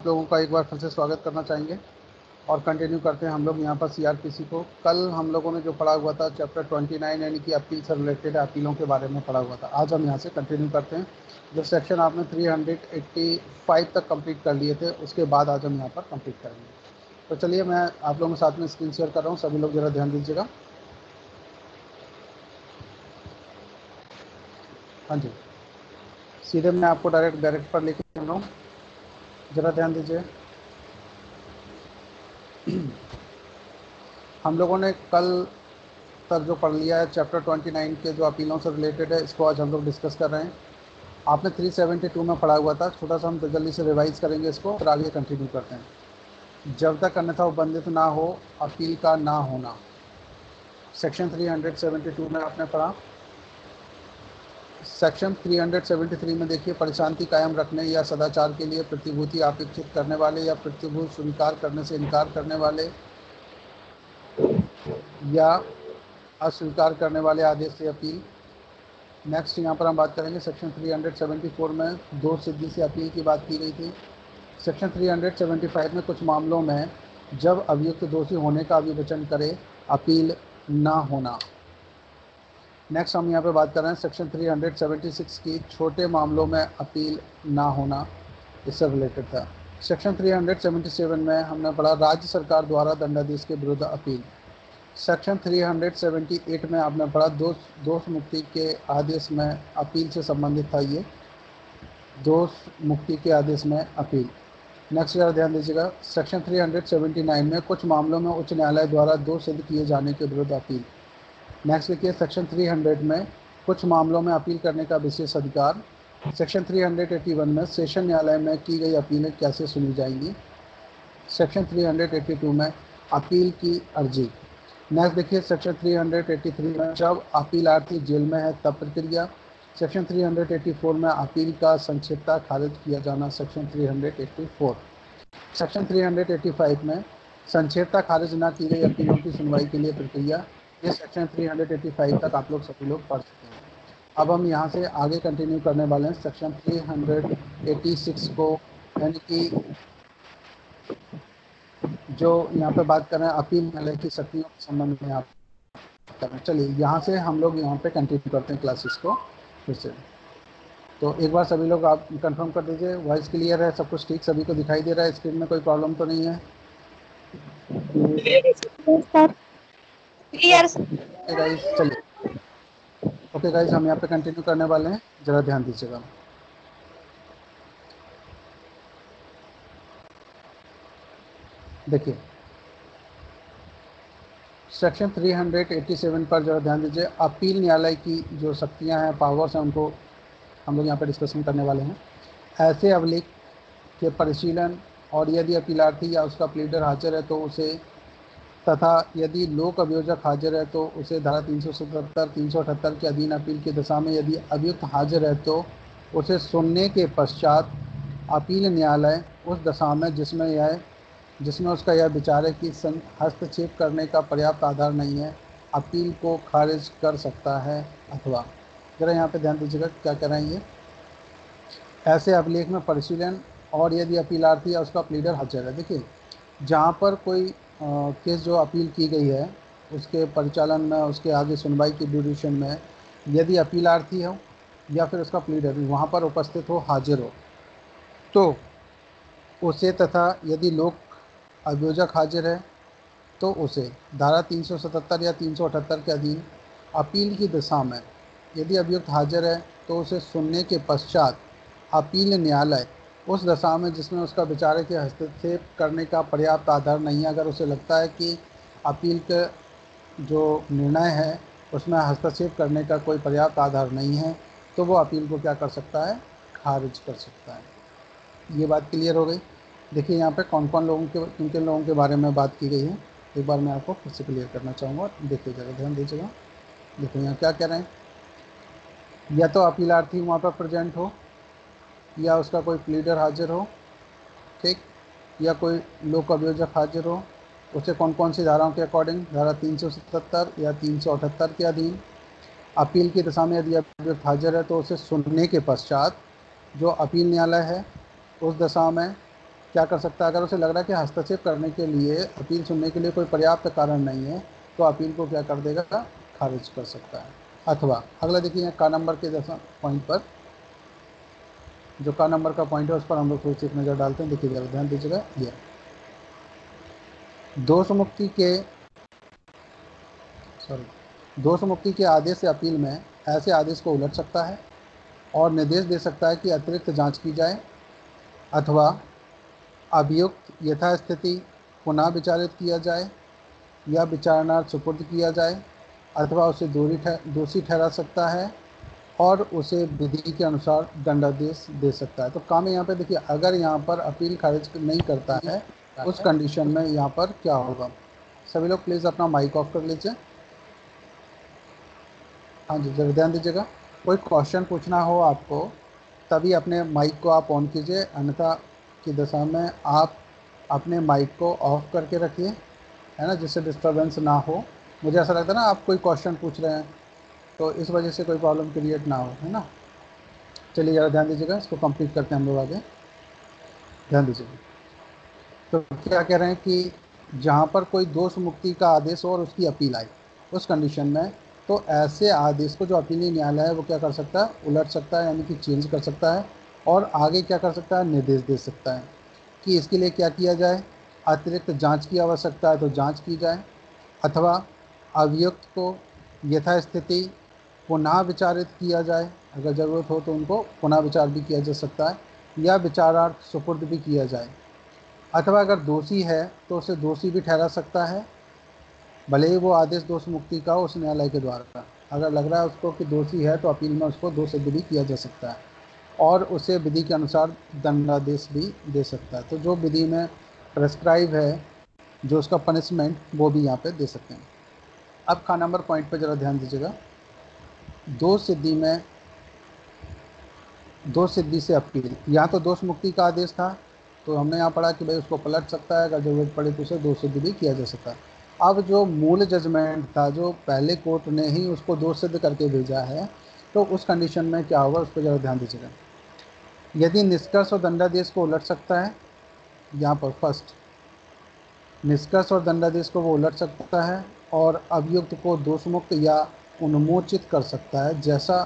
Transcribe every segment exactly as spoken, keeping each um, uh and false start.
लोगों का एक बार फिर से स्वागत करना चाहेंगे और कंटिन्यू करते हैं हम लोग यहाँ पर सीआरपीसी को। कल हम लोगों ने जो पढ़ा हुआ था चैप्टर उनतीस यानी कि अपील से रिलेटेड अपीलों के बारे में पढ़ा हुआ था। आज हम यहाँ से कंटिन्यू करते हैं। जो सेक्शन आपने तीन सौ पचासी तक कंप्लीट कर लिए थे उसके बाद आज हम यहाँ पर कंप्लीट करेंगे। तो चलिए मैं आप लोगों के साथ में स्क्रीन शेयर कर रहा हूँ, सभी लोग ज़रा ध्यान दीजिएगा। हाँ जी, सीधे मैं आपको डायरेक्ट डायरेक्ट पर लेके चल रहा हूँ, ज़रा ध्यान दीजिए। हम लोगों ने कल तक जो पढ़ लिया है चैप्टर उनतीस के जो अपीलों से रिलेटेड है, इसको आज हम लोग डिस्कस कर रहे हैं। आपने तीन सौ बहत्तर में पढ़ा हुआ था, छोटा सा हम तो जल्दी से रिवाइज करेंगे इसको और आगे कंटिन्यू करते हैं। जब तक अन्यथा उपबंधित ना हो अपील का ना होना, सेक्शन तीन सौ बहत्तर में आपने पढ़ा। सेक्शन तीन सौ तिहत्तर में देखिए, परिशांति कायम रखने या सदाचार के लिए प्रतिभूति अपेक्षित करने वाले या प्रतिभूति स्वीकार करने से इनकार करने वाले या अस्वीकार करने वाले आदेश से अपील। नेक्स्ट यहाँ पर हम बात करेंगे सेक्शन तीन सौ चौहत्तर में दो सिद्धि से अपील की बात की गई थी। सेक्शन तीन सौ पचहत्तर में कुछ मामलों में जब अभियुक्त दोषी होने का विवेचन करे अपील ना होना। नेक्स्ट हम यहाँ पे बात कर रहे हैं सेक्शन तीन सौ छिहत्तर की छोटे मामलों में अपील ना होना, इससे रिलेटेड था। सेक्शन तीन सौ सतहत्तर में हमने पढ़ा राज्य सरकार द्वारा दंडादेश के विरुद्ध अपील। सेक्शन तीन सौ अठहत्तर में आपने पढ़ा दोष दोष मुक्ति के आदेश में अपील से संबंधित था। ये दोष मुक्ति के आदेश में अपील। नेक्स्ट जरा ध्यान दीजिएगा, सेक्शन तीन सौ उन्यासी में कुछ मामलों में उच्च न्यायालय द्वारा दोष सिद्ध किए जाने के विरुद्ध अपील। नेक्स्ट देखिए, सेक्शन तीन सौ में कुछ मामलों में अपील करने का विशेष अधिकार। सेक्शन तीन सौ इक्यासी में सेशन न्यायालय में की गई अपीलें कैसे सुनी जाएंगी। सेक्शन तीन सौ बयासी में अपील की अर्जी। नेक्स्ट देखिए, सेक्शन तीन सौ तिरासी में जब अपीलार्थी जेल में है तब प्रक्रिया। सेक्शन तीन सौ चौरासी में अपील का संक्षिप्तता खारिज किया जाना। सेक्शन तीन सौ चौरासी। सेक्शन तीन सौ पचासी में संक्षिप्तता खारिज न की गई अपीलों की सुनवाई के लिए प्रक्रिया। ये सेक्शन तीन सौ पचासी तक आप लोग सभी लोग पढ़ सकते हैं। अब हम यहाँ से आगे कंटिन्यू करने वाले हैं सेक्शन तीन सौ छियासी को, यानी कि जो यहाँ पे बात कर रहे हैं अपील न्यायालय की शक्तियों के संबंध में आप कर रहे हैं। चलिए यहाँ से हम लोग यहाँ पे कंटिन्यू करते हैं क्लासेस को फिर से। तो एक बार सभी लोग आप कंफर्म कर दीजिए, वॉइस क्लियर है, सब कुछ ठीक, सभी को दिखाई दे रहा है, स्क्रीन में कोई प्रॉब्लम तो नहीं है। क्लियर ओके गाइस, चलिए ओके गाइस, हम यहाँ पे कंटिन्यू करने वाले हैं, ज़रा ध्यान दीजिएगा। देखिए सेक्शन तीन सौ सत्तासी पर जरा ध्यान दीजिए। अपील न्यायालय की जो शक्तियां हैं, पावर्स हैं, उनको हम लोग यहाँ पर डिस्कशन करने वाले हैं। ऐसे अभिलेख के परिशीलन और यदि अपीलार्थी या उसका प्लीडर हाजिर है तो उसे, तथा यदि लोक अभियोजक हाजिर है तो उसे धारा तीन सौ सतहत्तर तीन सौ अठहत्तर के अधीन अपील की दशा में यदि अभियुक्त हाजिर है तो उसे सुनने के पश्चात अपील न्यायालय उस दशा में जिसमें यह जिसमें उसका यह विचार है कि हस्तक्षेप करने का पर्याप्त आधार नहीं है, अपील को खारिज कर सकता है। अथवा जरा यहाँ पे ध्यान दीजिएगा क्या कह रहे हैं ये, ऐसे अभिलेख में परिशीलन और यदि अपीलार्थी या उसका प्लीडर हाजिर है। देखिए जहाँ पर कोई आ, केस जो अपील की गई है उसके परिचालन में, उसके आगे सुनवाई की ड्यूरेशन में यदि अपीलार्थी हो या फिर उसका प्लीडर वहाँ पर उपस्थित हो, हाजिर हो, तो उसे, तथा यदि लोक अभियोजक हाजिर है तो उसे धारा तीन सौ सतहत्तर या तीन सौ अठहत्तर के अधीन अपील की दशा में यदि अभियुक्त हाजिर है तो उसे सुनने के पश्चात अपील न्यायालय उस दशा में जिसमें उसका विचार है कि हस्तक्षेप करने का पर्याप्त आधार नहीं है, अगर उसे लगता है कि अपील के जो निर्णय है उसमें हस्तक्षेप करने का कोई पर्याप्त आधार नहीं है, तो वो अपील को क्या कर सकता है, खारिज कर सकता है। ये बात क्लियर हो गई। देखिए यहाँ पे कौन कौन लोगों के किन किन लोगों के बारे में बात की गई है, एक बार मैं आपको फिर से क्लियर करना चाहूँगा। देखिए जरा ध्यान दीजिएगा। देखो यहाँ क्या कह रहे हैं, या तो अपीलार्थी वहाँ पर प्रेजेंट हो या उसका कोई प्लीडर हाजिर हो, ठीक, या कोई लोक अभियोजक हाजिर हो, उसे कौन कौन सी धाराओं के अकॉर्डिंग, धारा तीन सौ सतहत्तर या तीन सौ अठहत्तर के अधीन अपील की दशा में यदि अभियुक्त हाजिर है तो उसे सुनने के पश्चात जो अपील न्यायालय है उस दशा में क्या कर सकता है, अगर उसे लग रहा है कि हस्तक्षेप करने के लिए, अपील सुनने के लिए कोई पर्याप्त कारण नहीं है, तो अपील को क्या कर देगा, खारिज कर सकता है। अथवा अगला देखिए का नंबर के जैसा पॉइंट पर, जो का नंबर का पॉइंट है उस पर हम लोग थोड़ी सी एक नज़र डालते हैं। देखिए जरा ध्यान दीजिएगा, ये दोष मुक्ति के सॉरी दोष मुक्ति के आदेश या अपील में ऐसे आदेश को उलट सकता है और निर्देश दे सकता है कि अतिरिक्त जांच की जाए, अथवा अभियुक्त यथास्थिति पुनः विचारित किया जाए या विचारणार्थ सुपुर्द किया जाए, अथवा उसे दोषी दोषी ठहरा सकता है और उसे विधि के अनुसार दंडादेश दे सकता है। तो काम यहाँ पे देखिए, अगर यहाँ पर अपील खारिज नहीं करता है उस कंडीशन में यहाँ पर क्या होगा। सभी लोग प्लीज़ अपना माइक ऑफ कर लीजिए। हाँ जी, जरा ध्यान दीजिएगा। कोई क्वेश्चन पूछना हो आपको तभी अपने माइक को आप ऑन कीजिए, अन्यथा की दशा में आप अपने माइक को ऑफ करके रखिए, है ना, जिससे डिस्टरबेंस ना हो। मुझे ऐसा लगता है ना आप कोई क्वेश्चन पूछ रहे हैं, तो इस वजह से कोई प्रॉब्लम क्रिएट ना हो, है ना। चलिए ज़रा ध्यान दीजिएगा, इसको कंप्लीट करते हैं हम लोग आगे। ध्यान दीजिएगा, तो क्या कह रहे हैं कि जहाँ पर कोई दोष मुक्ति का आदेश और उसकी अपील आई उस कंडीशन में, तो ऐसे आदेश को जो अपीलीय न्यायालय है वो क्या कर सकता है, उलट सकता है, यानी कि चेंज कर सकता है। और आगे क्या कर सकता है, निर्देश दे सकता है कि इसके लिए क्या किया जाए, अतिरिक्त जांच की आवश्यकता है तो जांच की जाए, अथवा अभियुक्त को यथास्थिति पुनः विचारित किया जाए, अगर ज़रूरत हो तो उनको पुनः विचार भी किया जा सकता है, या विचारार्थ सुपुर्द भी किया जाए, अथवा अगर दोषी है तो उसे दोषी भी ठहरा सकता है, भले ही वो आदेश दोष मुक्ति का हो उस न्यायालय के द्वारा। अगर लग रहा है उसको कि दोषी है तो अपील में उसको दोष सिद्ध भी किया जा सकता है और उसे विधि के अनुसार दंडादेश भी दे सकता है। तो जो विधि में प्रेस्क्राइब है, जो उसका पनिशमेंट, वो भी यहाँ पे दे सकते हैं। अब का नंबर पॉइंट पे ज़रा ध्यान दीजिएगा। दोष सिद्धि में दोष सिद्धि से अपील, यहाँ तो दोष मुक्ति का आदेश था, तो हमने यहाँ पढ़ा कि भाई उसको पलट सकता है, अगर जरूरत पड़े तो उसे दोष सिद्ध भी किया जा सकता है। अब जो मूल जजमेंट था, जो पहले कोर्ट ने ही उसको दोष सिद्ध करके भेजा है, तो उस कंडीशन में क्या होगा, उस पर ज़रा ध्यान दीजिएगा। यदि निष्कर्ष और दंडादेश को उलट सकता है, यहाँ पर फर्स्ट निष्कर्ष और दंडादेश को वो उलट सकता है और अभियुक्त को दोषमुक्त या उन्मोचित कर सकता है, जैसा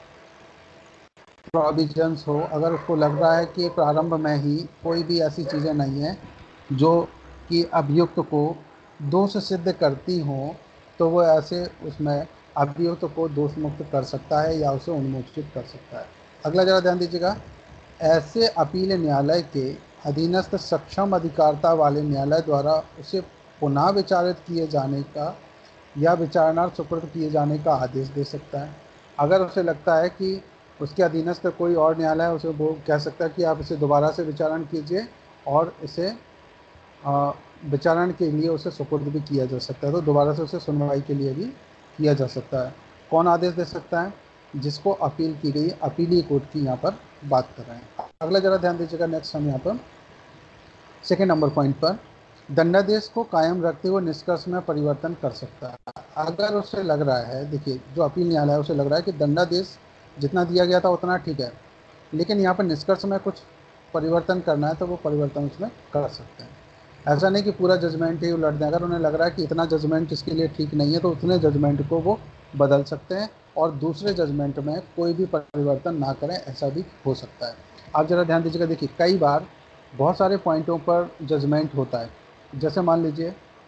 प्रोविजंस हो। अगर उसको लग रहा है कि प्रारंभ में ही कोई भी ऐसी चीज़ें नहीं है जो कि अभियुक्त को दोष सिद्ध करती हों, तो वो ऐसे उसमें अभियुक्त को दोष मुक्त कर सकता है या उसे उन्मोचित कर सकता है। अगला जरा ध्यान दीजिएगा, ऐसे अपील न्यायालय के अधीनस्थ सक्षम अधिकारता वाले न्यायालय द्वारा उसे पुनः विचारित किए जाने का या विचारणार्थ सुपुर्द किए जाने का आदेश दे सकता है। अगर उसे लगता है कि उसके अधीनस्थ कोई और न्यायालय है, उसे वो कह सकता है कि आप इसे दोबारा से विचारण कीजिए और इसे विचारण के लिए उसे सुपुर्द भी किया जा सकता है, तो दोबारा से उसे सुनवाई के लिए भी किया जा सकता है। कौन आदेश दे सकता है, जिसको अपील की गई, अपीलीय कोर्ट की यहाँ पर बात कर रहे हैं। अगला जरा ध्यान दीजिएगा, नेक्स्ट हम यहाँ पर सेकेंड नंबर पॉइंट पर, दंडादेश को कायम रखते हुए निष्कर्ष में परिवर्तन कर सकता है। अगर उसे लग रहा है, देखिए जो अपील न्यायालय है उसे लग रहा है कि दंडादेश जितना दिया गया था उतना ठीक है, लेकिन यहाँ पर निष्कर्ष में कुछ परिवर्तन करना है, तो वो परिवर्तन उसमें कर सकते हैं। ऐसा नहीं कि पूरा जजमेंट ही उलट दें। अगर उन्हें लग रहा है कि इतना जजमेंट इसके लिए ठीक नहीं है, तो उतने जजमेंट को वो बदल सकते हैं और दूसरे जजमेंट में कोई भी परिवर्तन ना करें, ऐसा भी हो सकता है। आप ज़रा ध्यान दीजिएगा, देखिए कई बार बहुत सारे पॉइंटों पर जजमेंट होता है। जैसे मान लीजिए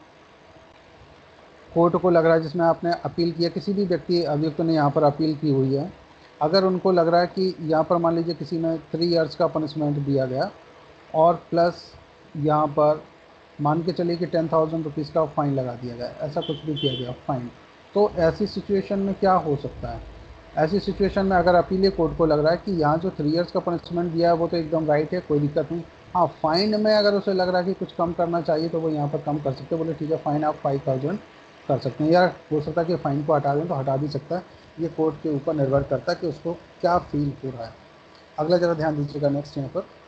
कोर्ट को लग रहा है, जिसमें आपने अपील किया, किसी भी व्यक्ति अभियुक्त ने यहाँ पर अपील की हुई है, अगर उनको लग रहा है कि यहाँ पर मान लीजिए किसी में थ्री इयर्स का पनिशमेंट दिया गया और प्लस यहाँ पर मान के चलिए कि टेन थाउजेंड रुपीज़ का फाइन लगा दिया गया, ऐसा कुछ भी किया गया फाइन, तो ऐसी सिचुएशन में क्या हो सकता है। ऐसी सिचुएशन में अगर अपीलीय कोर्ट को लग रहा है कि यहाँ जो थ्री इयर्स का पनिशमेंट दिया है वो तो एकदम राइट है, कोई दिक्कत नहीं, हाँ फाइन में अगर उसे लग रहा है कि कुछ कम करना चाहिए, तो वो यहाँ पर कम कर सकते हैं। बोले ठीक है, फाइन आप फाइव थाउजेंड कर सकते हैं, या हो सकता है कि फ़ाइन को हटा दें तो हटा भी सकता है। ये कोर्ट के ऊपर निर्भर करता है कि उसको क्या फील हो रहा है। अगला जरा ध्यान दीजिएगा, नेक्स्ट यहाँ पर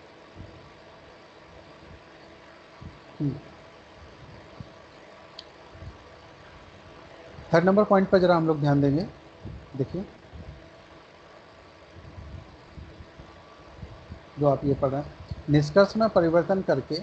थर्ड नंबर पॉइंट पर जरा हम लोग ध्यान देंगे। देखिए जो आप ये पढ़ रहे हैं, निष्कर्ष में परिवर्तन करके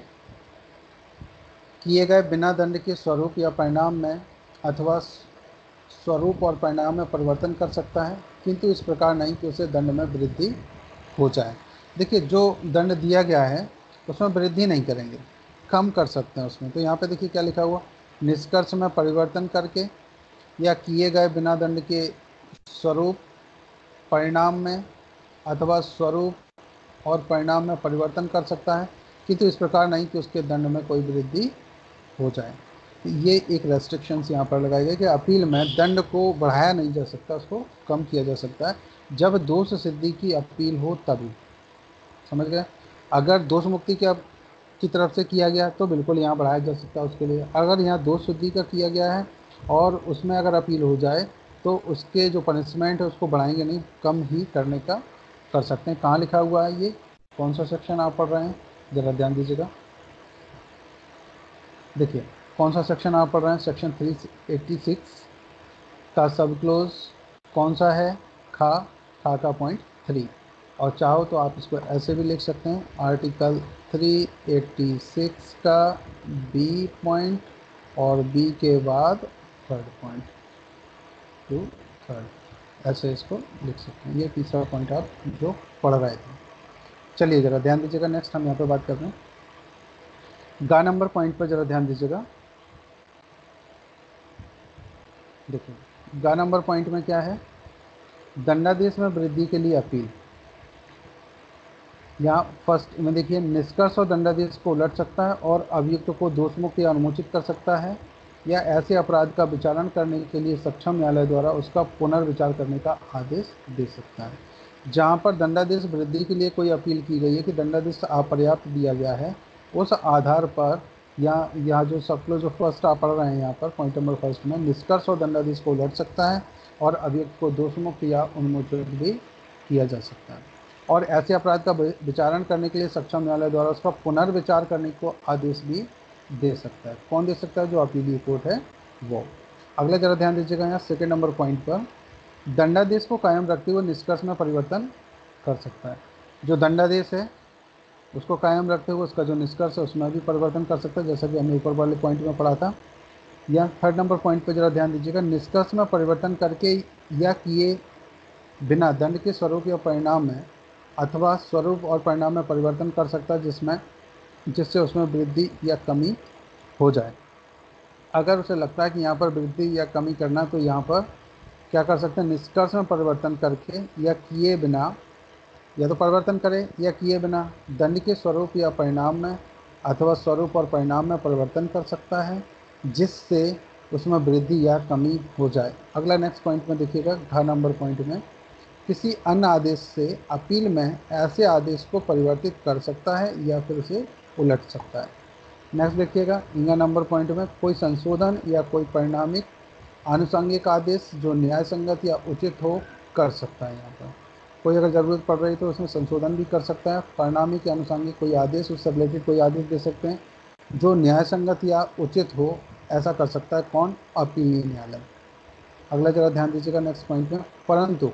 किए गए बिना दंड के स्वरूप या परिणाम में अथवा स्वरूप और परिणाम में परिवर्तन कर सकता है, किंतु इस प्रकार नहीं कि उसे दंड में वृद्धि हो जाए। देखिए, जो दंड दिया गया है उसमें वृद्धि नहीं करेंगे, कम कर सकते हैं उसमें। तो यहाँ पे देखिए क्या लिखा हुआ, निष्कर्ष में परिवर्तन करके या किए गए बिना दंड के स्वरूप, परिणाम में अथवा स्वरूप और परिणाम में परिवर्तन कर सकता है, किंतु इस प्रकार नहीं कि उसके दंड में कोई वृद्धि हो जाए। ये एक रेस्ट्रिक्शंस यहाँ पर लगाई गई कि अपील में दंड को बढ़ाया नहीं जा सकता, उसको कम किया जा सकता है जब दोष सिद्धि की अपील हो तभी। समझ गए? अगर दोष मुक्ति की की तरफ से किया गया तो बिल्कुल यहाँ बढ़ाया जा सकता है उसके लिए। अगर यहाँ दोष सिद्धि का किया गया है और उसमें अगर अपील हो जाए तो उसके जो पनिशमेंट है उसको बढ़ाएंगे नहीं, कम ही करने का कर सकते हैं। कहाँ लिखा हुआ है ये, कौन सा सेक्शन आप पढ़ रहे हैं, ज़रा ध्यान दीजिएगा। देखिए कौन सा सेक्शन आप पढ़ रहे हैं, सेक्शन थ्री एट्टी सिक्स का सब क्लोज कौन सा है, खा खा का पॉइंट थ्री। और चाहो तो आप इसको ऐसे भी लिख सकते हैं, आर्टिकल थ्री एट्टी सिक्स का बी पॉइंट और बी के बाद थर्ड पॉइंट टू थर्ड, ऐसे इसको लिख सकते हैं। ये तीसरा पॉइंट आप जो पढ़ रहे थे। चलिए ज़रा ध्यान दीजिएगा, नेक्स्ट हम यहाँ पे बात कर रहे हैं गा नंबर पॉइंट पर, ज़रा ध्यान दीजिएगा। देखिए गा नंबर पॉइंट में क्या है, दंडादेश में वृद्धि के लिए अपील। यहाँ फर्स्ट में देखिए, निष्कर्ष और दंडादेश को उलट सकता है और अभियुक्त को दोषमुक्त या अनुमोचित कर सकता है, या ऐसे अपराध का विचारण करने के लिए सक्षम न्यायालय द्वारा उसका पुनर्विचार करने का आदेश दे सकता है। जहाँ पर दंडादेश वृद्धि के लिए कोई अपील की गई है कि दंडादेश अपर्याप्त दिया गया है, उस आधार पर या यहाँ जो सब क्लोज जो फर्स्ट आप पढ़ रहे हैं यहाँ पर पॉइंट नंबर फर्स्ट में, निष्कर्ष और दंडादेश को उलट सकता है और अभियुक्त को दोषमुक्त या उन्मोचित भी किया जा सकता है, और ऐसे अपराध का विचारण करने के लिए सक्षम न्यायालय द्वारा उसका पुनर्विचार करने को आदेश भी दे सकता है। कौन दे सकता है, जो अपीलीय कोर्ट है वो। अगला जरा ध्यान दीजिएगा यहाँ सेकेंड नंबर पॉइंट पर, दंडादेश को कायम रखते हुए निष्कर्ष में परिवर्तन कर सकता है। जो दंडादेश है उसको कायम रखते हुए उसका जो निष्कर्ष है उसमें भी परिवर्तन कर सकता है, जैसा कि हमने ऊपर वाले पॉइंट में पढ़ा था। या थर्ड नंबर पॉइंट पर जरा ध्यान दीजिएगा, निष्कर्ष में परिवर्तन करके या किए बिना दंड के स्वरूप या परिणाम में अथवा स्वरूप और परिणाम में परिवर्तन कर सकता है जिसमें जिससे उसमें वृद्धि या कमी हो जाए। अगर उसे लगता है कि यहाँ पर वृद्धि या कमी करना, तो यहाँ पर क्या कर सकते हैं, निष्कर्ष में परिवर्तन करके या किए बिना, या तो परिवर्तन करें या किए बिना दंड के स्वरूप या परिणाम में अथवा स्वरूप और परिणाम में परिवर्तन कर सकता है जिससे उसमें वृद्धि या कमी हो जाए। अगला नेक्स्ट पॉइंट में देखिएगा, घ नंबर पॉइंट में, किसी अन्य आदेश से अपील में ऐसे आदेश को परिवर्तित कर सकता है या फिर उसे उलट सकता है। नेक्स्ट देखिएगा, इंगा नंबर पॉइंट में, कोई संशोधन या कोई परिणामिक आनुषंगिक आदेश जो न्याय संगत या उचित हो कर सकता है। यहाँ पर कोई अगर ज़रूरत पड़ रही तो उसमें संशोधन भी कर सकता है। परिणामिक या आनुषंगिक कोई आदेश, उससे रिलेटेड कोई आदेश दे सकते हैं जो न्याय संगत या उचित हो, ऐसा कर सकता है कौन, अपीलीय न्यायालय। अगला जरा ध्यान दीजिएगा नेक्स्ट पॉइंट में, परंतु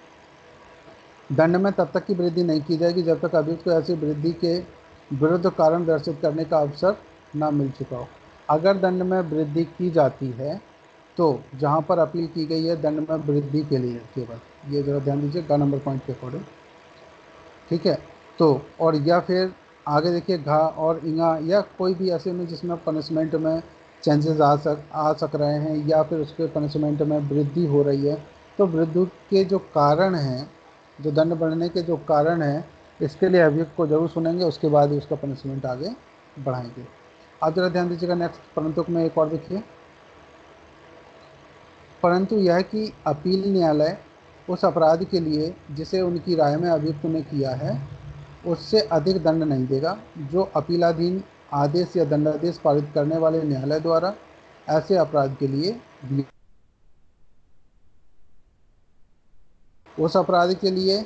दंड में तब तक की वृद्धि नहीं की जाएगी जब तक अभियुक्त को ऐसी वृद्धि के विरुद्ध कारण दर्शित करने का अवसर न मिल चुका हो। अगर दंड में वृद्धि की जाती है तो जहां पर अपील की गई है दंड में वृद्धि के लिए केवल, ये जरा ध्यान दीजिए गा नंबर पॉइंट के अकॉर्डिंग, ठीक है। तो और या फिर आगे देखिए घा और इंगा, या कोई भी ऐसे में जिसमें पनिशमेंट में चेंजेस आ सक आ सक रहे हैं या फिर उसके पनिशमेंट में वृद्धि हो रही है, तो वृद्धि के जो कारण हैं, जो दंड बढ़ने के जो कारण हैं, इसके लिए अभियुक्त को जरूर सुनेंगे, उसके बाद ही उसका पनिशमेंट आगे बढ़ाएंगे। आप जरा ध्यान दीजिएगा नेक्स्ट परंतु में एक और देखिए, परंतु यह कि अपील न्यायालय उस अपराध के लिए जिसे उनकी राय में अभियुक्त ने किया है उससे अधिक दंड नहीं देगा जो अपीलाधीन आदेश या दंडादेश पारित करने वाले न्यायालय द्वारा ऐसे अपराध के लिए दिए, उस अपराध के लिए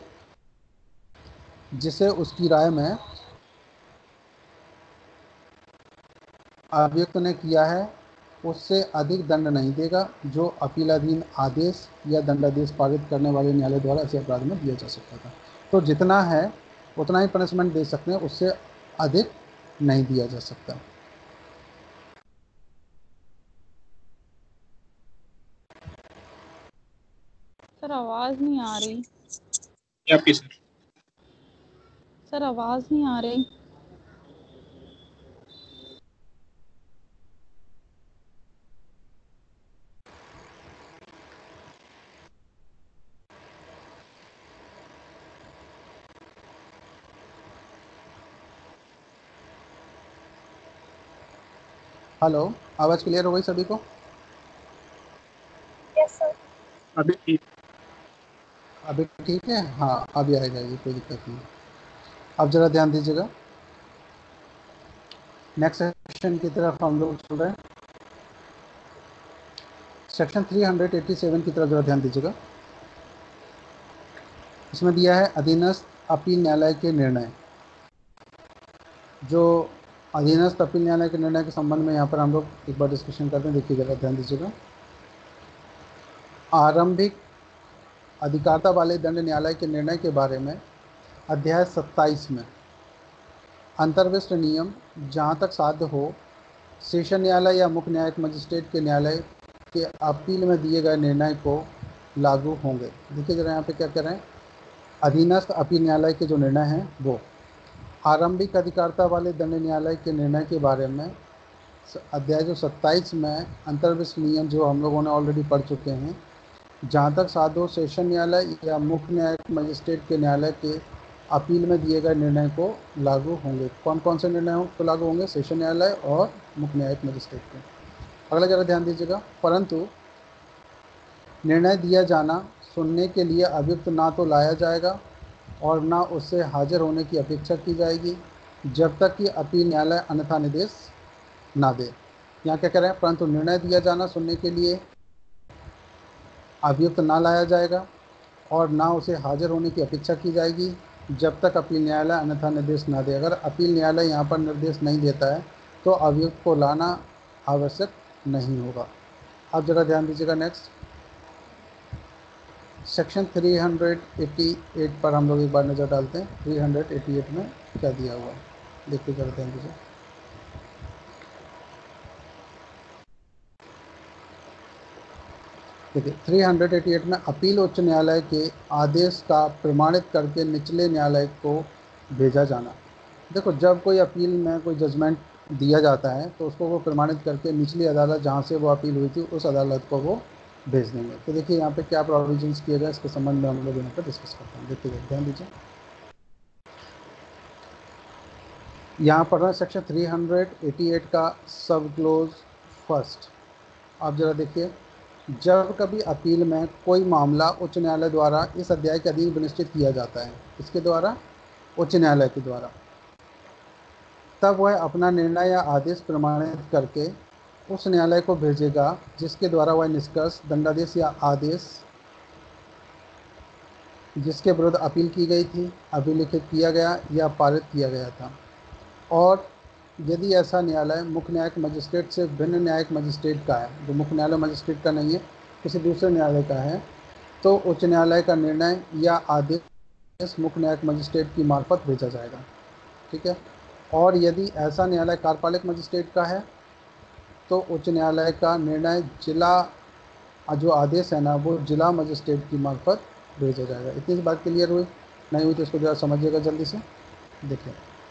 जिसे उसकी राय में अभियुक्त ने किया है उससे अधिक दंड नहीं देगा जो अपीलाधीन आदेश या दंडादेश पारित करने वाले न्यायालय द्वारा ऐसे अपराध में दिया जा सकता था। तो जितना है उतना ही पनिशमेंट दे सकते हैं, उससे अधिक नहीं दिया जा सकता। सर आवाज नहीं आ रही। आपकी सर सर आवाज नहीं आ रही। हेलो, आवाज़ क्लियर हो गई सभी को? Yes sir. अभी ठीक अभी ठीक है? हाँ, अभी आएगा, ये कोई दिक्कत नहीं। अब ज़रा ध्यान दीजिएगा, नेक्स्ट सेक्शन की तरफ हम लोग चल रहे हैं। सेक्शन तीन सौ सत्तासी की तरफ ज़रा ध्यान दीजिएगा। इसमें दिया है अधीनस्थ अपील न्यायालय के निर्णय। जो अधीनस्थ अपील न्यायालय के निर्णय के संबंध में यहाँ पर हम लोग एक बार डिस्कशन करते हैं। देखिए, ज़रा ध्यान दीजिएगा। आरंभिक अधिकारता वाले दंड न्यायालय के निर्णय के बारे में अध्याय सत्ताईस में अंतर्विष्ट नियम जहाँ तक साध्य हो सेशन न्यायालय या मुख्य न्यायिक मजिस्ट्रेट के न्यायालय के अपील में दिए गए निर्णय को लागू होंगे। देखिए जरा यहाँ पे क्या कह रहे हैं, अधीनस्थ अपील न्यायालय के जो निर्णय हैं वो आरंभिक अधिकारता वाले दंड न्यायालय के निर्णय के बारे में अध्याय जो सत्ताईस में अंतर्विष्ट नियम जो हम लोगों ने ऑलरेडी पढ़ चुके हैं, जहाँ तक साधो सेशन न्यायालय या मुख्य न्यायिक मजिस्ट्रेट के न्यायालय के अपील में दिए गए निर्णय को लागू होंगे। कौन कौन से निर्णयों को लागू होंगे? सेशन न्यायालय और मुख्य न्यायिक मजिस्ट्रेट के। अगला जरा ध्यान दीजिएगा, परंतु निर्णय दिया जाना सुनने के लिए अभियुक्त ना तो लाया जाएगा और ना उससे हाजिर होने की अपेक्षा की जाएगी जब तक कि अपील न्यायालय अन्यथा निर्देश ना दे। यहाँ क्या कह रहे हैं, परंतु निर्णय दिया जाना सुनने के लिए अभियुक्त ना लाया जाएगा और ना उसे हाजिर होने की अपेक्षा की जाएगी जब तक अपील न्यायालय अन्यथा निर्देश ना दे। अगर अपील न्यायालय यहाँ पर निर्देश नहीं देता है तो अभियुक्त को लाना आवश्यक नहीं होगा। अब जरा ध्यान दीजिएगा, नेक्स्ट सेक्शन तीन सौ अट्ठासी पर हम लोग एक बार नज़र डालते हैं। तीन सौ अट्ठासी में क्या दिया हुआ है, देखिए जरा ध्यान दीजिए। देखिए तीन सौ अट्ठासी में अपील उच्च न्यायालय के आदेश का प्रमाणित करके निचले न्यायालय को भेजा जाना। देखो, जब कोई अपील में कोई जजमेंट दिया जाता है तो उसको वो प्रमाणित करके निचली अदालत जहाँ से वो अपील हुई थी उस अदालत को वो भेज देंगे। तो देखिए यहाँ पे क्या प्रोविजंस किए गए इसके संबंध में हम लोग यहाँ पर डिस्कस करते हैं। देखिए ध्यान दीजिए, यहाँ पढ़ रहे हैं सेक्शन तीन सौ अट्ठासी का सब क्लोज फर्स्ट। आप जरा देखिए, जब कभी अपील में कोई मामला उच्च न्यायालय द्वारा इस अध्याय के अधीन विनिश्चित किया जाता है, इसके द्वारा, उच्च न्यायालय के द्वारा, तब वह अपना निर्णय या आदेश प्रमाणित करके उस न्यायालय को भेजेगा जिसके द्वारा वह निष्कर्ष, दंडादेश या आदेश जिसके विरुद्ध अपील की गई थी अभिलिखित किया गया या पारित किया गया था। और यदि ऐसा न्यायालय मुख्य न्यायिक मजिस्ट्रेट से भिन्न न्यायिक मजिस्ट्रेट का है, जो मुख्य न्यायालय मजिस्ट्रेट का नहीं है, किसी दूसरे न्यायालय का है, तो उच्च न्यायालय का निर्णय या आदेश मुख्य न्यायिक मजिस्ट्रेट की मार्फत भेजा जाएगा। ठीक है। और यदि ऐसा न्यायालय कार्यपालक मजिस्ट्रेट का है तो उच्च न्यायालय का निर्णय जिला, जो आदेश है ना, वो जिला मजिस्ट्रेट की मार्फत भेजा जाएगा। इतनी सी बात क्लियर हुई? नहीं हुई तो इसको जरा समझिएगा जल्दी से। देखिए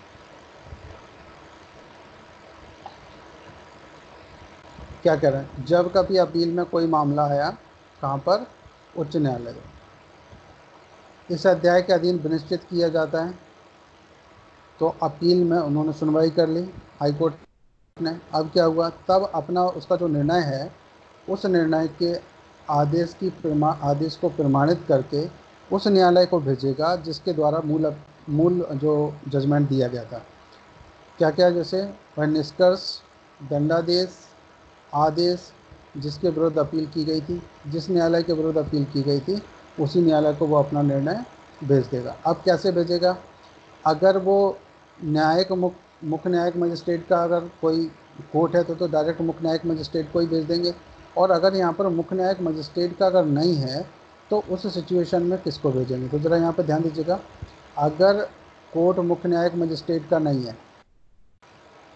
क्या कह रहे हैं, जब कभी अपील में कोई मामला आया, कहाँ पर? उच्च न्यायालय, इस अध्याय के अधीन विनिश्चित किया जाता है। तो अपील में उन्होंने सुनवाई कर ली हाई कोर्ट ने, अब क्या हुआ, तब अपना उसका जो निर्णय है उस निर्णय के आदेश की प्रमा आदेश को प्रमाणित करके उस न्यायालय को भेजेगा जिसके द्वारा मूल मूल जो जजमेंट दिया गया था। क्या क्या? जैसे वह निष्कर्ष, दंडादेश, आदेश जिसके विरुद्ध अपील की गई थी, जिस न्यायालय के विरुद्ध अपील की गई थी उसी न्यायालय को वो अपना निर्णय भेज देगा। अब कैसे भेजेगा? अगर वो न्यायिक मुख्य मुख्य न्यायिक मजिस्ट्रेट का अगर कोई कोर्ट है तो तो डायरेक्ट मुख्य न्यायिक मजिस्ट्रेट को ही भेज देंगे। और अगर यहाँ पर मुख्य न्यायिक मजिस्ट्रेट का अगर नहीं है तो उस सिचुएशन में किसको भेजेंगे? तो ज़रा यहाँ पर ध्यान दीजिएगा, अगर कोर्ट मुख्य न्यायिक मजिस्ट्रेट का नहीं है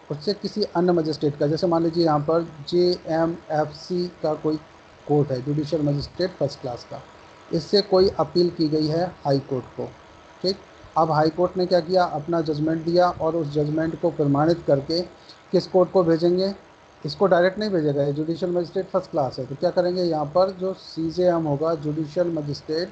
उससे किसी अन्य मजिस्ट्रेट का, जैसे मान लीजिए यहाँ पर जे एम एफ सी का कोई कोर्ट है, जुडिशियल मजिस्ट्रेट फर्स्ट क्लास का, इससे कोई अपील की गई है हाई कोर्ट को। ठीक, अब हाई कोर्ट ने क्या किया, अपना जजमेंट दिया और उस जजमेंट को प्रमाणित करके किस कोर्ट को भेजेंगे, इसको डायरेक्ट नहीं भेजेगा, ये जुडिशियल मजिस्ट्रेट फर्स्ट क्लास है, तो क्या करेंगे यहाँ पर जो सी जे एम होगा, judicial magistrate,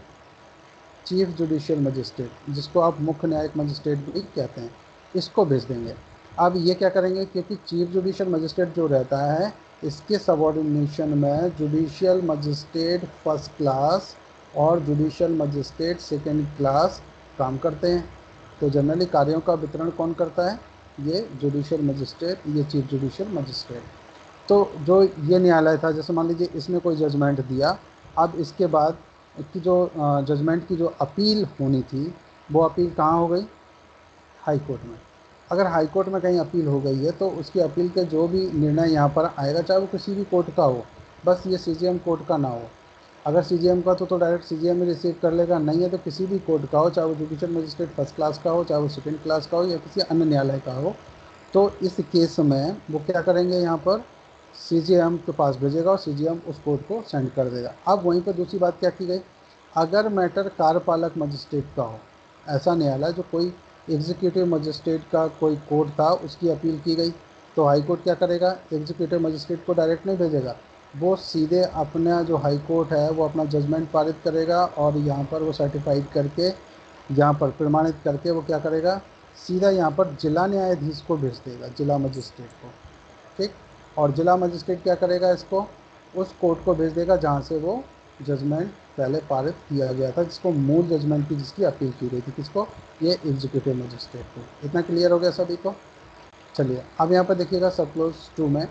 chief judicial magistrate, जिसको आप मुख्य न्यायिक मजिस्ट्रेट भी कहते हैं, इसको भेज देंगे। अब ये क्या करेंगे, क्योंकि चीफ जुडिशियल मजिस्ट्रेट जो रहता है इसके सबऑर्डिनेशन में जुडिशियल मजिस्ट्रेट फर्स्ट क्लास और जुडिशियल मजिस्ट्रेट सेकेंड क्लास काम करते हैं। तो जनरली कार्यों का वितरण कौन करता है, ये जुडिशियल मजिस्ट्रेट, ये चीफ जुडिशियल मजिस्ट्रेट। तो जो ये न्यायालय था, जैसे मान लीजिए इसने कोई जजमेंट दिया, अब इसके बाद की जो जजमेंट की जो अपील होनी थी वो अपील कहाँ हो गई, हाई कोर्ट में। अगर हाई कोर्ट में कहीं अपील हो गई है तो उसकी अपील के जो भी निर्णय यहाँ पर आएगा, चाहे वो किसी भी कोर्ट का हो, बस ये सी जे एम कोर्ट का ना हो। अगर सी जे एम का तो, तो डायरेक्ट सी जे एम में रिसीव कर लेगा, नहीं है तो किसी भी कोर्ट का हो, चाहे वो जुडिशियल मजिस्ट्रेट फर्स्ट क्लास का हो, चाहे वो सेकेंड क्लास का हो, या किसी अन्य न्यायालय का हो, तो इस केस में वो क्या करेंगे, यहाँ पर सी जे एम के पास भेजेगा और सी जे एम उस कोर्ट को सेंड कर देगा। अब वहीं पर दूसरी बात क्या की गई, अगर मैटर कार्यपालक मजिस्ट्रेट का हो, ऐसा न्यायालय जो कोई एग्जीक्यूटिव मजिस्ट्रेट का कोई कोर्ट था उसकी अपील की गई, तो हाई कोर्ट क्या करेगा, एग्जीक्यूटिव मजिस्ट्रेट को डायरेक्ट नहीं भेजेगा, वो सीधे अपना जो हाई कोर्ट है वो अपना जजमेंट पारित करेगा और यहाँ पर वो सर्टिफाइड करके, यहाँ पर प्रमाणित करके वो क्या करेगा, सीधा यहाँ पर जिला न्यायाधीश को भेज देगा, जिला मजिस्ट्रेट को। ठीक, और जिला मजिस्ट्रेट क्या करेगा, इसको उस कोर्ट को भेज देगा जहाँ से वो जजमेंट पहले पारित किया गया था, जिसको मूल जजमेंट की जिसकी अपील की गई थी, किसको, ये एग्जीक्यूटिव मजिस्ट्रेट को। इतना क्लियर हो गया सभी को। चलिए अब यहाँ पर देखिएगा सब क्लोज टू में,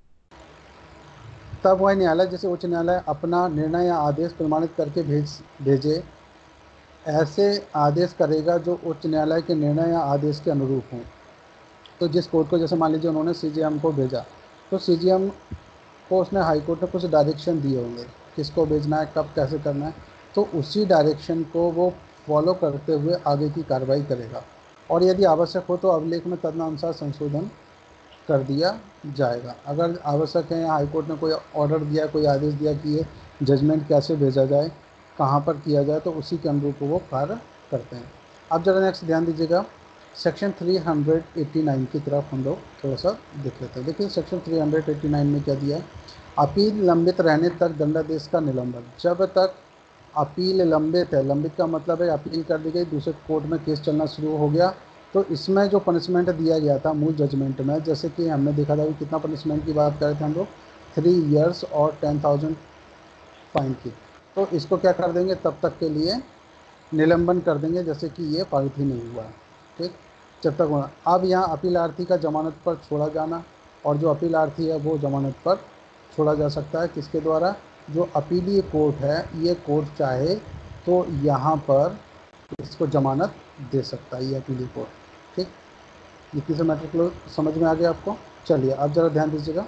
तब वह न्यायालय, जैसे उच्च न्यायालय अपना निर्णय या आदेश प्रमाणित करके भेज भेजे, ऐसे आदेश करेगा जो उच्च न्यायालय के निर्णय या आदेश के अनुरूप हों। तो जिस कोर्ट को, जैसे मान लीजिए उन्होंने सी जे एम को भेजा, तो सी जे एम को उसने हाई कोर्ट ने कुछ डायरेक्शन दिए होंगे, किसको भेजना है, कब कैसे करना है, तो उसी डायरेक्शन को वो फॉलो करते हुए आगे की कार्रवाई करेगा, और यदि आवश्यक हो तो अभिलेख में तदनुसार संशोधन कर दिया जाएगा। अगर आवश्यक है, या हाई कोर्ट ने कोई ऑर्डर दिया, कोई आदेश दिया कि ये जजमेंट कैसे भेजा जाए, कहाँ पर किया जाए, तो उसी के अनुरूप वो कार्य करते हैं। अब जरा नेक्स्ट ध्यान दीजिएगा, सेक्शन तीन सौ नवासी की तरफ हम लोग थोड़ा सा देख लेते हैं। देखिए सेक्शन तीन सौ नवासी में क्या दिया है, अपील लंबित रहने तक दंडादेश का निलंबन। जब तक अपील लंबित है, लंबित का मतलब है अपील कर दी गई, दूसरे कोर्ट में केस चलना शुरू हो गया, तो इसमें जो पनिशमेंट दिया गया था मूल जजमेंट में, जैसे कि हमने देखा था कि कितना पनिशमेंट की बात कर रहे थे हम लोग, थ्री इयर्स और टेन थाउजेंड फाइन की, तो इसको क्या कर देंगे, तब तक के लिए निलंबन कर देंगे जैसे कि ये पारित ही नहीं हुआ। ठीक, जब तक होना। अब यहाँ अपीलार्थी का जमानत पर छोड़ा जाना, और जो अपीलार्थी है वो जमानत पर छोड़ा जा सकता है, किसके द्वारा, जो अपीलीय कोर्ट है, ये कोर्ट चाहे तो यहाँ पर इसको जमानत दे सकता है, ये अपीलीय कोर्ट। ठीक, ये किसी मैटर को समझ में आ गया आपको। चलिए अब ज़रा ध्यान दीजिएगा,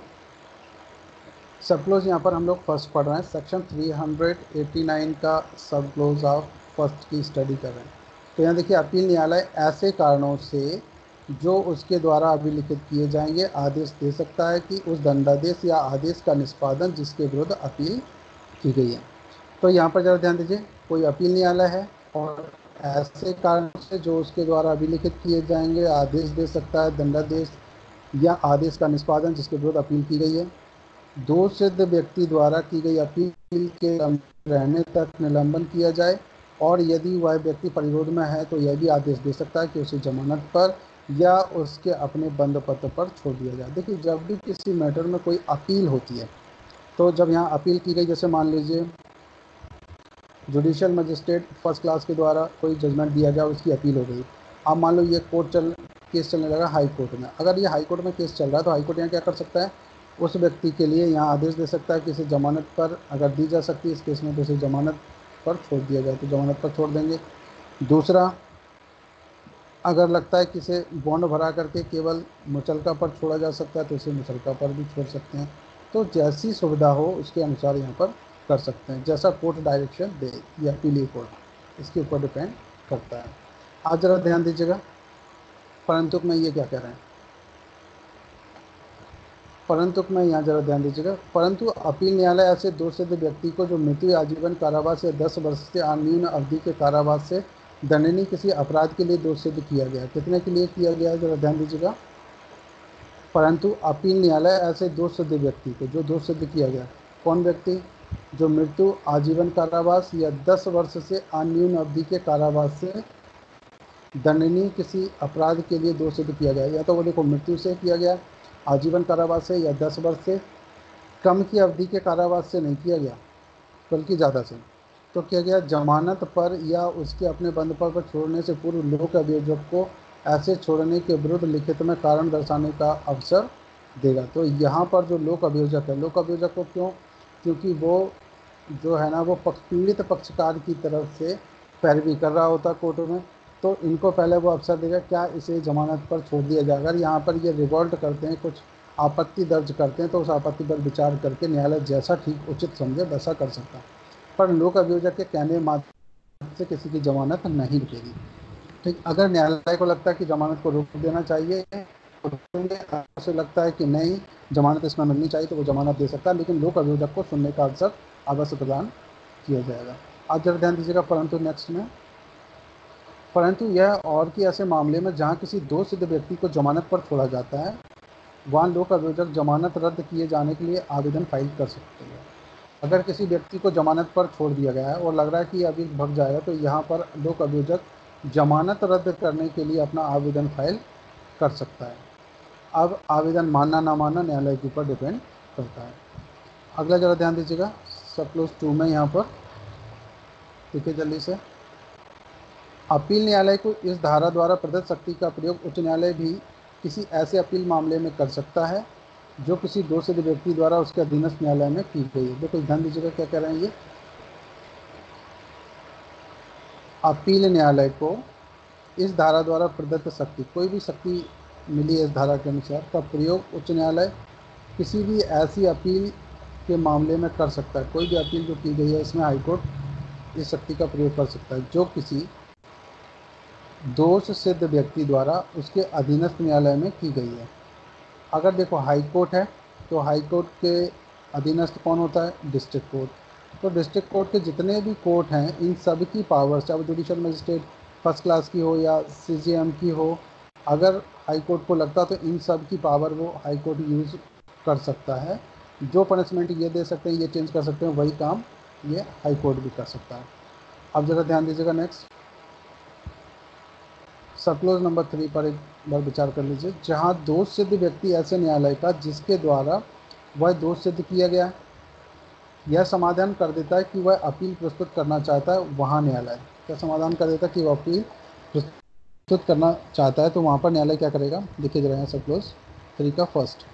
सब क्लोज यहाँ पर हम लोग फर्स्ट पढ़ रहे हैं, सेक्शन तीन सौ नवासी का सब क्लोज ऑफ फर्स्ट की स्टडी कर रहे हैं। तो यहाँ देखिए, अपील न्यायालय ऐसे कारणों से जो उसके द्वारा अभिलिखित किए जाएंगे आदेश दे सकता है कि उस दंडादेश या आदेश का निष्पादन जिसके विरुद्ध अपील की गई है। तो यहाँ पर ज़रा ध्यान दीजिए, कोई अपील न्यायालय है और ऐसे कारण से जो उसके द्वारा अभिलिखित किए जाएंगे आदेश दे सकता है, दंडादेश या आदेश का निष्पादन जिसके विरुद्ध अपील की गई है। दो सिद्ध व्यक्ति द्वारा की गई अपील के रहने तक निलंबन किया जाए, और यदि वह व्यक्ति परिरोध में है तो यह भी आदेश दे सकता है कि उसे जमानत पर या उसके अपने बंद पत्र पर छोड़ दिया जाए। देखिए, जब भी किसी मैटर में कोई अपील होती है, तो जब यहाँ अपील की गई, जैसे मान लीजिए जुडिशियल मजिस्ट्रेट फर्स्ट क्लास के द्वारा कोई जजमेंट दिया गया, उसकी अपील हो गई। अब मान लो ये कोर्ट चल केस चलने लगा हाई कोर्ट में, अगर ये हाई कोर्ट में केस चल रहा है तो हाई कोर्ट यहाँ क्या कर सकता है, उस व्यक्ति के लिए यहाँ आदेश दे सकता है कि इसे जमानत पर अगर दी जा सकती है इस केस में, तो इसे जमानत पर छोड़ दिया जाए, तो जमानत पर छोड़ देंगे। दूसरा, अगर लगता है कि इसे बॉन्ड भरा करके केवल मुचलका पर छोड़ा जा सकता है तो इसे मुचलका पर भी छोड़ सकते हैं। तो जैसी सुविधा हो उसके अनुसार यहाँ पर कर सकते हैं, जैसा कोर्ट डायरेक्शन दे या अपीलीय कोर्ट, इसके ऊपर डिपेंड करता है। आज ज़रा ध्यान दीजिएगा, परंतु में ये क्या कह रहे हैं, परंतु मैं यहाँ जरा ध्यान दीजिएगा, परंतु अपील न्यायालय ऐसे दोषित व्यक्ति को जो मृत्यु या आजीवन कारावास या दस वर्ष से अन्यून अवधि के कारावास से दंडनीय किसी अपराध के लिए दोषित किया गया, कितने के लिए किया गया जरा ध्यान दीजिएगा। परंतु अपील न्यायालय ऐसे दोषित व्यक्ति को जो दोषित किया गया, कौन व्यक्ति, जो मृत्यु आजीवन कारावास या दस वर्ष से अन्यून अवधि के कारावास से दंडनीय किसी अपराध के लिए दोषित किया गया, या तो वो देखो मृत्यु से किया गया, आजीवन कारावास से, या दस वर्ष से कम की अवधि के कारावास से नहीं किया गया बल्कि ज़्यादा से, तो किया गया जमानत पर या उसके अपने बंद पर छोड़ने से पूर्व लोक अभियोजक को ऐसे छोड़ने के विरुद्ध लिखित में कारण दर्शाने का अवसर देगा। तो यहाँ पर जो लोक अभियोजक है, लोक अभियोजक को क्यों, क्योंकि वो जो है ना वो पक्ष पीड़ित पक्षकार की तरफ से पैरवी कर रहा होता कोर्ट में, तो इनको पहले वो अवसर देगा क्या इसे जमानत पर छोड़ दिया जाए। अगर यहाँ पर ये रिवॉल्ट करते हैं, कुछ आपत्ति दर्ज करते हैं, तो उस आपत्ति पर विचार करके न्यायालय जैसा ठीक उचित समझे वैसा कर सकता है, पर लोक अभियोजक के कहने मात्र से किसी की जमानत नहीं रुकेगी। ठीक, अगर न्यायालय को लगता है कि जमानत को रोक देना चाहिए, अगर उसे लगता है कि नहीं जमानत इसमें मिलनी चाहिए, तो वो जमानत दे सकता है, लेकिन लोक अभियोजक को सुनने का अवसर अवश्य प्रदान किया जाएगा। आप जरा ध्यान दीजिएगा, परंतु नेक्स्ट में, परंतु यह और कि ऐसे मामले में जहां किसी दोषित व्यक्ति को जमानत पर छोड़ा जाता है, वहां लोक अभियोजक जमानत रद्द किए जाने के लिए आवेदन फाइल कर सकते हैं। अगर किसी व्यक्ति को जमानत पर छोड़ दिया गया है और लग रहा है कि अभी भग जाएगा, तो यहाँ पर लोक अभियोजक जमानत रद्द करने के लिए अपना आवेदन फाइल कर सकता है। अब आवेदन मानना ना मानना न्यायालय के ऊपर डिपेंड करता है। अगला जरा ध्यान दीजिएगा, सब क्लोज टू में यहाँ पर देखिए जल्दी से, अपील न्यायालय को इस धारा द्वारा प्रदत्त शक्ति का प्रयोग उच्च न्यायालय भी किसी ऐसे अपील मामले में कर सकता है जो किसी दोषित व्यक्ति द्वारा उसके अधीनस्थ न्यायालय में की गई है। देखो ध्यान दीजिएगा क्या कह रहे हैं ये, अपील न्यायालय को इस धारा द्वारा प्रदत्त शक्ति, कोई भी शक्ति मिली है इस धारा के अनुसार, का प्रयोग उच्च न्यायालय किसी भी ऐसी अपील के मामले में कर सकता है। कोई भी अपील जो की गई है इसमें हाईकोर्ट इस शक्ति का प्रयोग कर सकता है जो किसी दोष सिद्ध व्यक्ति द्वारा उसके अधीनस्थ न्यायालय में की गई है। अगर देखो हाई कोर्ट है तो हाई कोर्ट के अधीनस्थ कौन होता है, डिस्ट्रिक्ट कोर्ट। तो डिस्ट्रिक्ट कोर्ट के जितने भी कोर्ट हैं इन सब की पावर्स, चाहे जुडिशल मजिस्ट्रेट फर्स्ट क्लास की हो या सीजेएम की हो, अगर हाई कोर्ट को लगता तो इन सब की पावर वो हाई कोर्ट यूज़ कर सकता है। जो पनिशमेंट ये दे सकते हैं, ये चेंज कर सकते हैं, वही काम ये हाई कोर्ट भी कर सकता है। अब जरा ध्यान दीजिएगा, नेक्स्ट सब क्लोज नंबर थ्री पर एक बार विचार कर लीजिए। जहां दोष सिद्ध व्यक्ति ऐसे न्यायालय का जिसके द्वारा वह दोष सिद्ध किया गया है यह समाधान कर देता है कि वह अपील प्रस्तुत करना चाहता है, वहाँ न्यायालय क्या समाधान कर देता है कि वह अपील प्रस्तुत करना चाहता है, तो वहाँ पर न्यायालय क्या करेगा, देखिए जरा यहाँ सब क्लोज थ्री का फर्स्ट,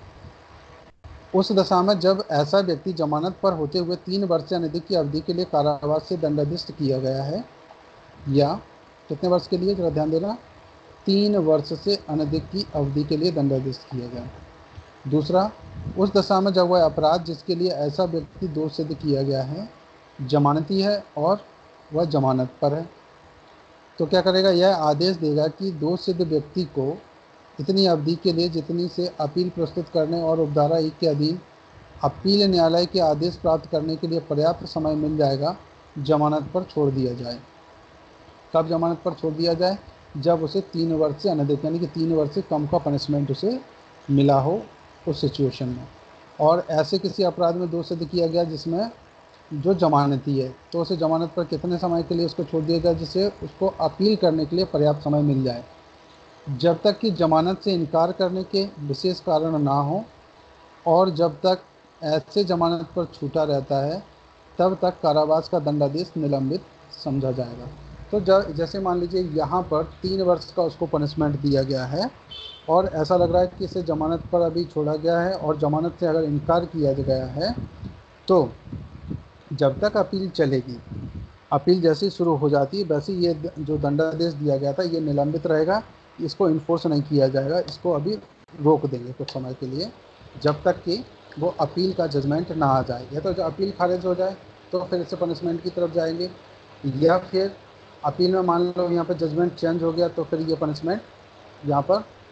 उस दशा में जब ऐसा व्यक्ति जमानत पर होते हुए तीन वर्ष से अनधिक की अवधि के लिए कारावास से दंडाधिष्ट किया गया है, या कितने वर्ष के लिए जरा ध्यान देना, तीन वर्ष से अनधिक की अवधि के लिए दंडाधिष्ट किया गया। दूसरा, उस दशा में जब वह अपराध जिसके लिए ऐसा व्यक्ति दोष सिद्ध किया गया है जमानती है और वह जमानत पर है, तो क्या करेगा, यह आदेश देगा कि दोष सिद्ध व्यक्ति को इतनी अवधि के लिए जितनी से अपील प्रस्तुत करने और उपधारा एक के अधीन अपील न्यायालय के आदेश प्राप्त करने के लिए पर्याप्त समय मिल जाएगा, जमानत पर छोड़ दिया जाए। कब जमानत पर छोड़ दिया जाए, जब उसे तीन वर्ष से अनधिक यानी कि तीन वर्ष से कम का पनिशमेंट उसे मिला हो उस सिचुएशन में, और ऐसे किसी अपराध में दोष सिद्ध किया गया जिसमें जो जमानती है, तो उसे जमानत पर कितने समय के लिए उसको छोड़ दिया जाए जिससे उसको अपील करने के लिए पर्याप्त समय मिल जाए, जब तक कि जमानत से इनकार करने के विशेष कारण ना हो, और जब तक ऐसे जमानत पर छूटा रहता है तब तक कारावास का दंडादेश निलंबित समझा जाएगा। तो जैसे मान लीजिए यहाँ पर तीन वर्ष का उसको पनिशमेंट दिया गया है और ऐसा लग रहा है कि इसे जमानत पर अभी छोड़ा गया है और जमानत से अगर इनकार किया गया है, तो जब तक अपील चलेगी, अपील जैसे शुरू हो जाती है वैसे ये जो दंडादेश दिया गया था ये निलंबित रहेगा, इसको इन्फोर्स नहीं किया जाएगा, इसको अभी रोक देंगे कुछ समय के लिए जब तक कि वो अपील का जजमेंट ना आ जाए। या तो जो अपील खारिज हो जाए तो फिर इससे पनिशमेंट की तरफ जाएंगे, या फिर अपील में मान लो यहाँ पर जजमेंट चेंज हो गया तो फिर ये पनिशमेंट यहाँ पर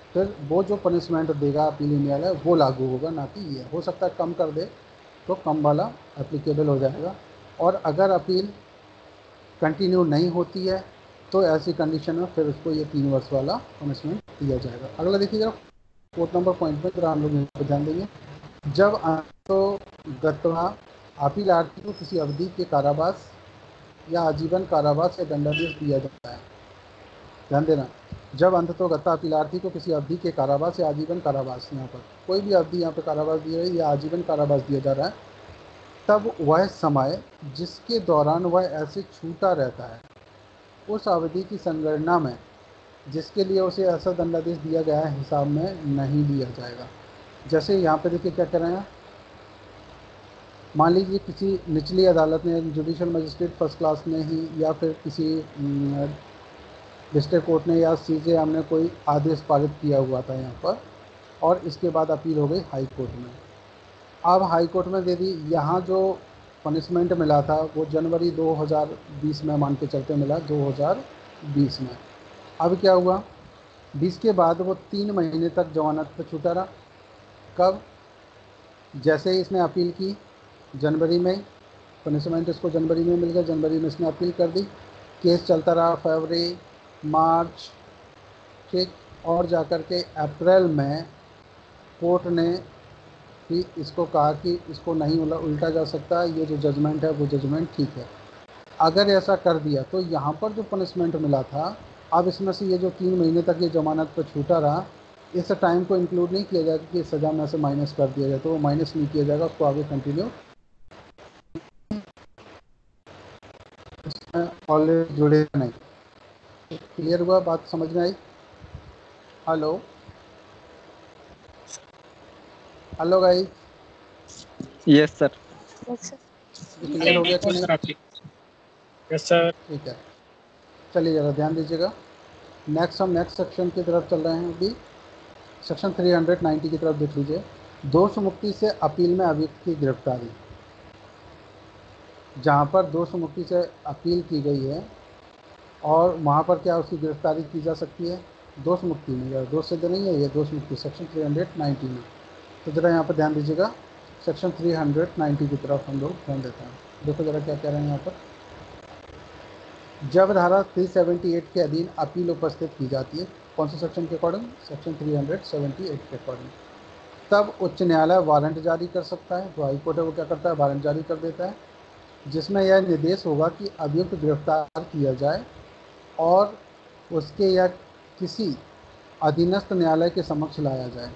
फिर वो जो पनिशमेंट देगा अपील न्यायालय वो लागू होगा, ना कि ये। हो सकता है कम कर दे तो कम वाला एप्लीकेबल हो जाएगा, और अगर अपील कंटिन्यू नहीं होती है तो ऐसी कंडीशन में फिर उसको ये तीन वर्ष वाला पनिशमेंट दिया जाएगा। अगला देखिएगा फोर्थ नंबर पॉइंट में, जरा हम लोग यहाँ पर ध्यान देंगे। जब अंतोगत्वा अपीलार्थी को किसी अवधि के कारावास या आजीवन कारावास या दंडादेश दिया जाता है, ध्यान देना, जब अंततोगत्वा अपीलार्थी को किसी अवधि के कारावास या आजीवन कारावास, यहाँ पर कोई भी अवधि यहाँ पर कारावास दिया है या आजीवन कारावास दिया जा रहा है, तब वह समय जिसके दौरान वह ऐसे छूटा रहता है उस अवधि की संगणना में जिसके लिए उसे ऐसा दंडादेश दिया गया है हिसाब में नहीं लिया जाएगा। जैसे यहाँ पे देखिए क्या कर रहे हैं, मान लीजिए किसी निचली अदालत ने, जुडिशल मजिस्ट्रेट फर्स्ट क्लास ने ही, या फिर किसी डिस्ट्रिक्ट कोर्ट ने या सीजेएम ने कोई आदेश पारित किया हुआ था यहाँ पर, और इसके बाद अपील हो गई हाई कोर्ट में। अब हाई कोर्ट में दे दी, यहाँ जो पनिशमेंट मिला था वो जनवरी दो हज़ार बीस में मान के चलते मिला, दो हज़ार बीस में। अब क्या हुआ, बीस के बाद वो तीन महीने तक जमानत पर छूटा रहा। कब, जैसे ही इसने अपील की जनवरी में, पनिशमेंट इसको जनवरी में मिल गया, जनवरी में इसने अपील कर दी, केस चलता रहा फरवरी, मार्च, ठीक, और जाकर के अप्रैल में कोर्ट ने भी इसको कहा कि इसको नहीं उल्टा जा सकता, ये जो जजमेंट है वो जजमेंट ठीक है। अगर ऐसा कर दिया तो यहाँ पर जो पनिशमेंट मिला था, अब इसमें से ये जो तीन महीने तक ये जमानत पर छूटा रहा, इस टाइम को इंक्लूड नहीं किया जाएगा कि सज़ा में से माइनस कर दिया जाए, तो वो माइनस नहीं किया जाएगा, उसको आगे कंटिन्यू ऑलरेडी जुड़े नहीं। क्लियर हुआ, बात समझ में आई? Hello hello guys, yes sir. Clear हो गया कि नहीं? सर आपकी यस सर। ठीक है, चलिए ज़रा ध्यान दीजिएगा। नेक्स्ट हम नेक्स्ट सेक्शन की तरफ चल रहे हैं। अभी सेक्शन तीन सौ नब्बे की तरफ देख लीजिए। दोष मुक्ति से अपील में अभियुक्त की गिरफ्तारी। जहाँ पर दोष मुक्ति से अपील की गई है और वहाँ पर क्या उसकी गिरफ्तारी की जा सकती है, दोष मुक्ति में, या दोष सिद्ध नहीं है, ये दोष मुक्ति सेक्शन तीन सौ नब्बे में। तो ज़रा यहाँ पर ध्यान दीजिएगा, सेक्शन तीन सौ नब्बे की तरफ हम लोग ध्यान देते हैं। देखो ज़रा क्या कह रहे हैं यहाँ पर। जब धारा तीन सौ अठहत्तर के अधीन अपील उपस्थित की जाती है, कौन से सेक्शन के अकॉर्डिंग, सेक्शन तीन सौ अठहत्तर के अकॉर्डिंग, तब उच्च न्यायालय वारंट जारी कर सकता है। जो हाई कोर्ट है वो क्या करता है, वारंट जारी कर देता है, जिसमें यह निर्देश होगा कि अभियुक्त गिरफ्तार किया जाए और उसके या किसी अधीनस्थ न्यायालय के समक्ष लाया जाए,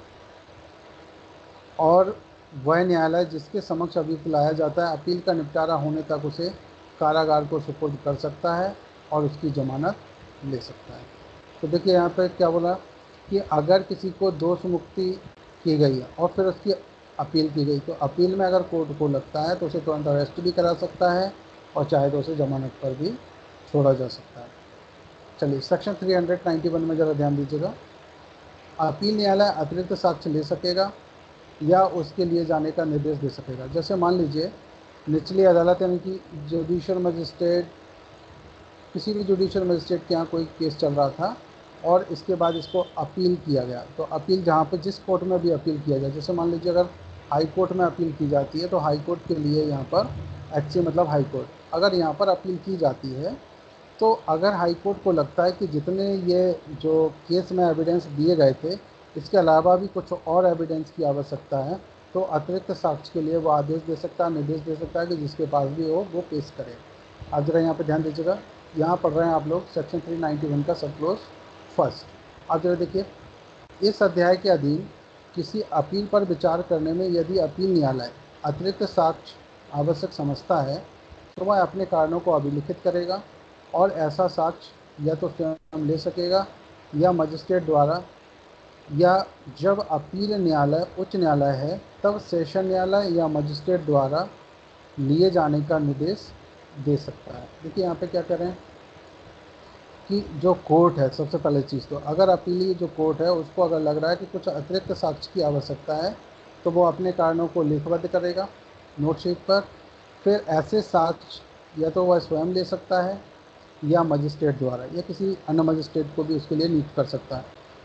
और वह न्यायालय जिसके समक्ष अभियुक्त लाया जाता है अपील का निपटारा होने तक उसे कारागार को सुपुर्द कर सकता है और उसकी जमानत ले सकता है। तो देखिए यहाँ पर क्या बोला कि अगर किसी को दोष मुक्ति की गई है और फिर उसकी अपील की गई, तो अपील में अगर कोर्ट को लगता है तो उसे तुरंत अरेस्ट भी करा सकता है और चाहे तो उसे जमानत पर भी छोड़ा जा सकता है। चलिए सेक्शन तीन सौ इक्यानवे में ज़रा ध्यान दीजिएगा। अपील न्यायालय अतिरिक्त साक्ष्य ले सकेगा या उसके लिए जाने का निर्देश दे सकेगा। जैसे मान लीजिए निचली अदालत यानी कि जुडिशल मजिस्ट्रेट, किसी भी जुडिशल मजिस्ट्रेट के यहाँ कोई केस चल रहा था और इसके बाद इसको अपील किया गया, तो अपील जहाँ पर जिस कोर्ट में भी अपील किया जाए, जैसे मान लीजिए अगर हाई कोर्ट में अपील की जाती है तो हाई कोर्ट के लिए यहाँ पर एच मतलब हाई कोर्ट, अगर यहाँ पर अपील की जाती है तो अगर हाई कोर्ट को लगता है कि जितने ये जो केस में एविडेंस दिए गए थे इसके अलावा भी कुछ और एविडेंस की आवश्यकता है, तो अतिरिक्त साक्ष्य के लिए वो आदेश दे सकता है, निर्देश दे सकता है कि जिसके पास भी हो वो पेश करे। आप जरा यहाँ पर ध्यान दीजिएगा, यहाँ पढ़ रहे हैं आप लोग सेक्शन तीन सौ इक्यानवे का सब क्लोज फर्स्ट। आप जरा देखिए, इस अध्याय के अधीन किसी अपील पर विचार करने में यदि अपील न्यायालय अतिरिक्त साक्ष्य आवश्यक समझता है तो वह अपने कारणों को अभिलिखित करेगा और ऐसा साक्ष्य या तो स्वयं ले सकेगा या मजिस्ट्रेट द्वारा, या जब अपील न्यायालय उच्च न्यायालय है तब सेशन न्यायालय या मजिस्ट्रेट द्वारा लिए जाने का निर्देश दे सकता है। देखिए यहाँ पे क्या कह रहे हैं कि जो कोर्ट है, सबसे पहले चीज़ तो अगर अपीली जो कोर्ट है उसको अगर लग रहा है कि कुछ अतिरिक्त साक्ष्य की आवश्यकता है तो वो अपने कारणों को लिखबद्ध करेगा नोटशीट पर, फिर ऐसे साक्ष्य या तो वह स्वयं ले सकता है या मजिस्ट्रेट द्वारा या किसी अन्य मजिस्ट्रेट को भी उसके लिए नियुक्त कर सकता है।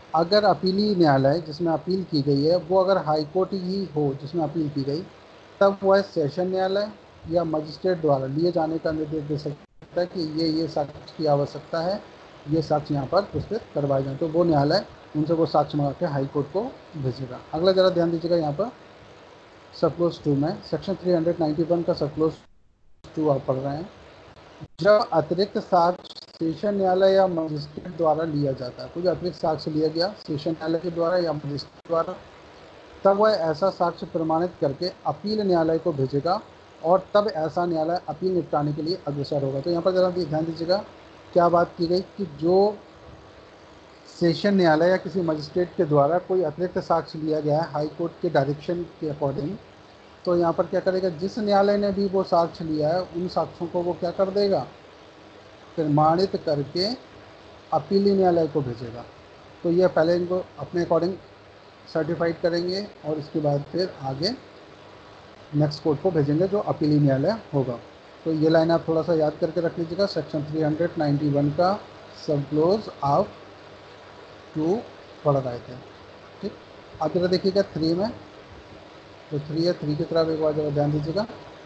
अगर अपीली न्यायालय जिसमें अपील की गई है वो अगर हाई कोर्ट ही हो जिसमें अपील की गई, तब वह सेशन न्यायालय या मजिस्ट्रेट द्वारा लिए जाने का निर्देश दे सकता है कि ये ये साक्ष्य की आवश्यकता है, ये साक्ष्य यहाँ पर पुष्पित करवाए जाए, तो वो न्यायालय उनसे वो साक्ष्य मंगा के हाई कोर्ट को भेजेगा। अगला जरा ध्यान दीजिएगा, यहाँ पर सब क्लोज टू में section three hundred ninety one का सब क्लोज टू आप पढ़ रहे हैं। जब अतिरिक्त साक्ष्य सेशन न्यायालय या मजिस्ट्रेट द्वारा लिया जाता है, कुछ अतिरिक्त साक्ष्य लिया गया सेशन न्यायालय के द्वारा या मजिस्ट्रेट द्वारा, तब वह ऐसा साक्ष्य प्रमाणित करके अपील न्यायालय को भेजेगा और तब ऐसा न्यायालय अपील निपटाने के लिए अग्रसर होगा। तो यहाँ पर जरा ध्यान दीजिएगा, क्या बात की गई कि जो सेशन न्यायालय या किसी मजिस्ट्रेट के द्वारा कोई अतिरिक्त साक्ष्य लिया गया है हाई कोर्ट के डायरेक्शन के अकॉर्डिंग, तो यहाँ पर क्या करेगा, जिस न्यायालय ने भी वो साक्ष्य लिया है उन साक्ष्यों को वो क्या कर देगा, प्रमाणित करके अपीली न्यायालय को भेजेगा। तो ये पहले इनको अपने अकॉर्डिंग सर्टिफाइड करेंगे और इसके बाद फिर आगे नेक्स्ट कोर्ट को भेजेंगे जो अपीली न्यायालय होगा। तो ये लाइन आप थोड़ा सा याद करके रख लीजिएगा, section three hundred ninety one का सब क्लोज आप टू पढ़ रहे थे। ठीक, अब जरा देखिएगा थ्री में, तो थ्री है, थ्री की तरफ एक बार जरा ध्यान दीजिएगा।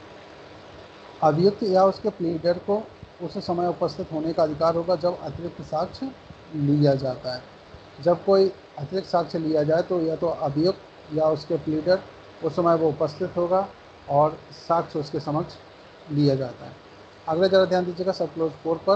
अभियुक्त या उसके प्लीडर को उस समय उपस्थित होने का अधिकार होगा जब अतिरिक्त साक्ष्य लिया जाता है। जब कोई अतिरिक्त साक्ष्य लिया जाए तो या तो अभियुक्त या उसके प्लीडर उस समय वो उपस्थित होगा और साक्ष्य उसके समक्ष लिया जाता है। अगले जरा ध्यान दीजिएगा सब क्लोज फोर पर,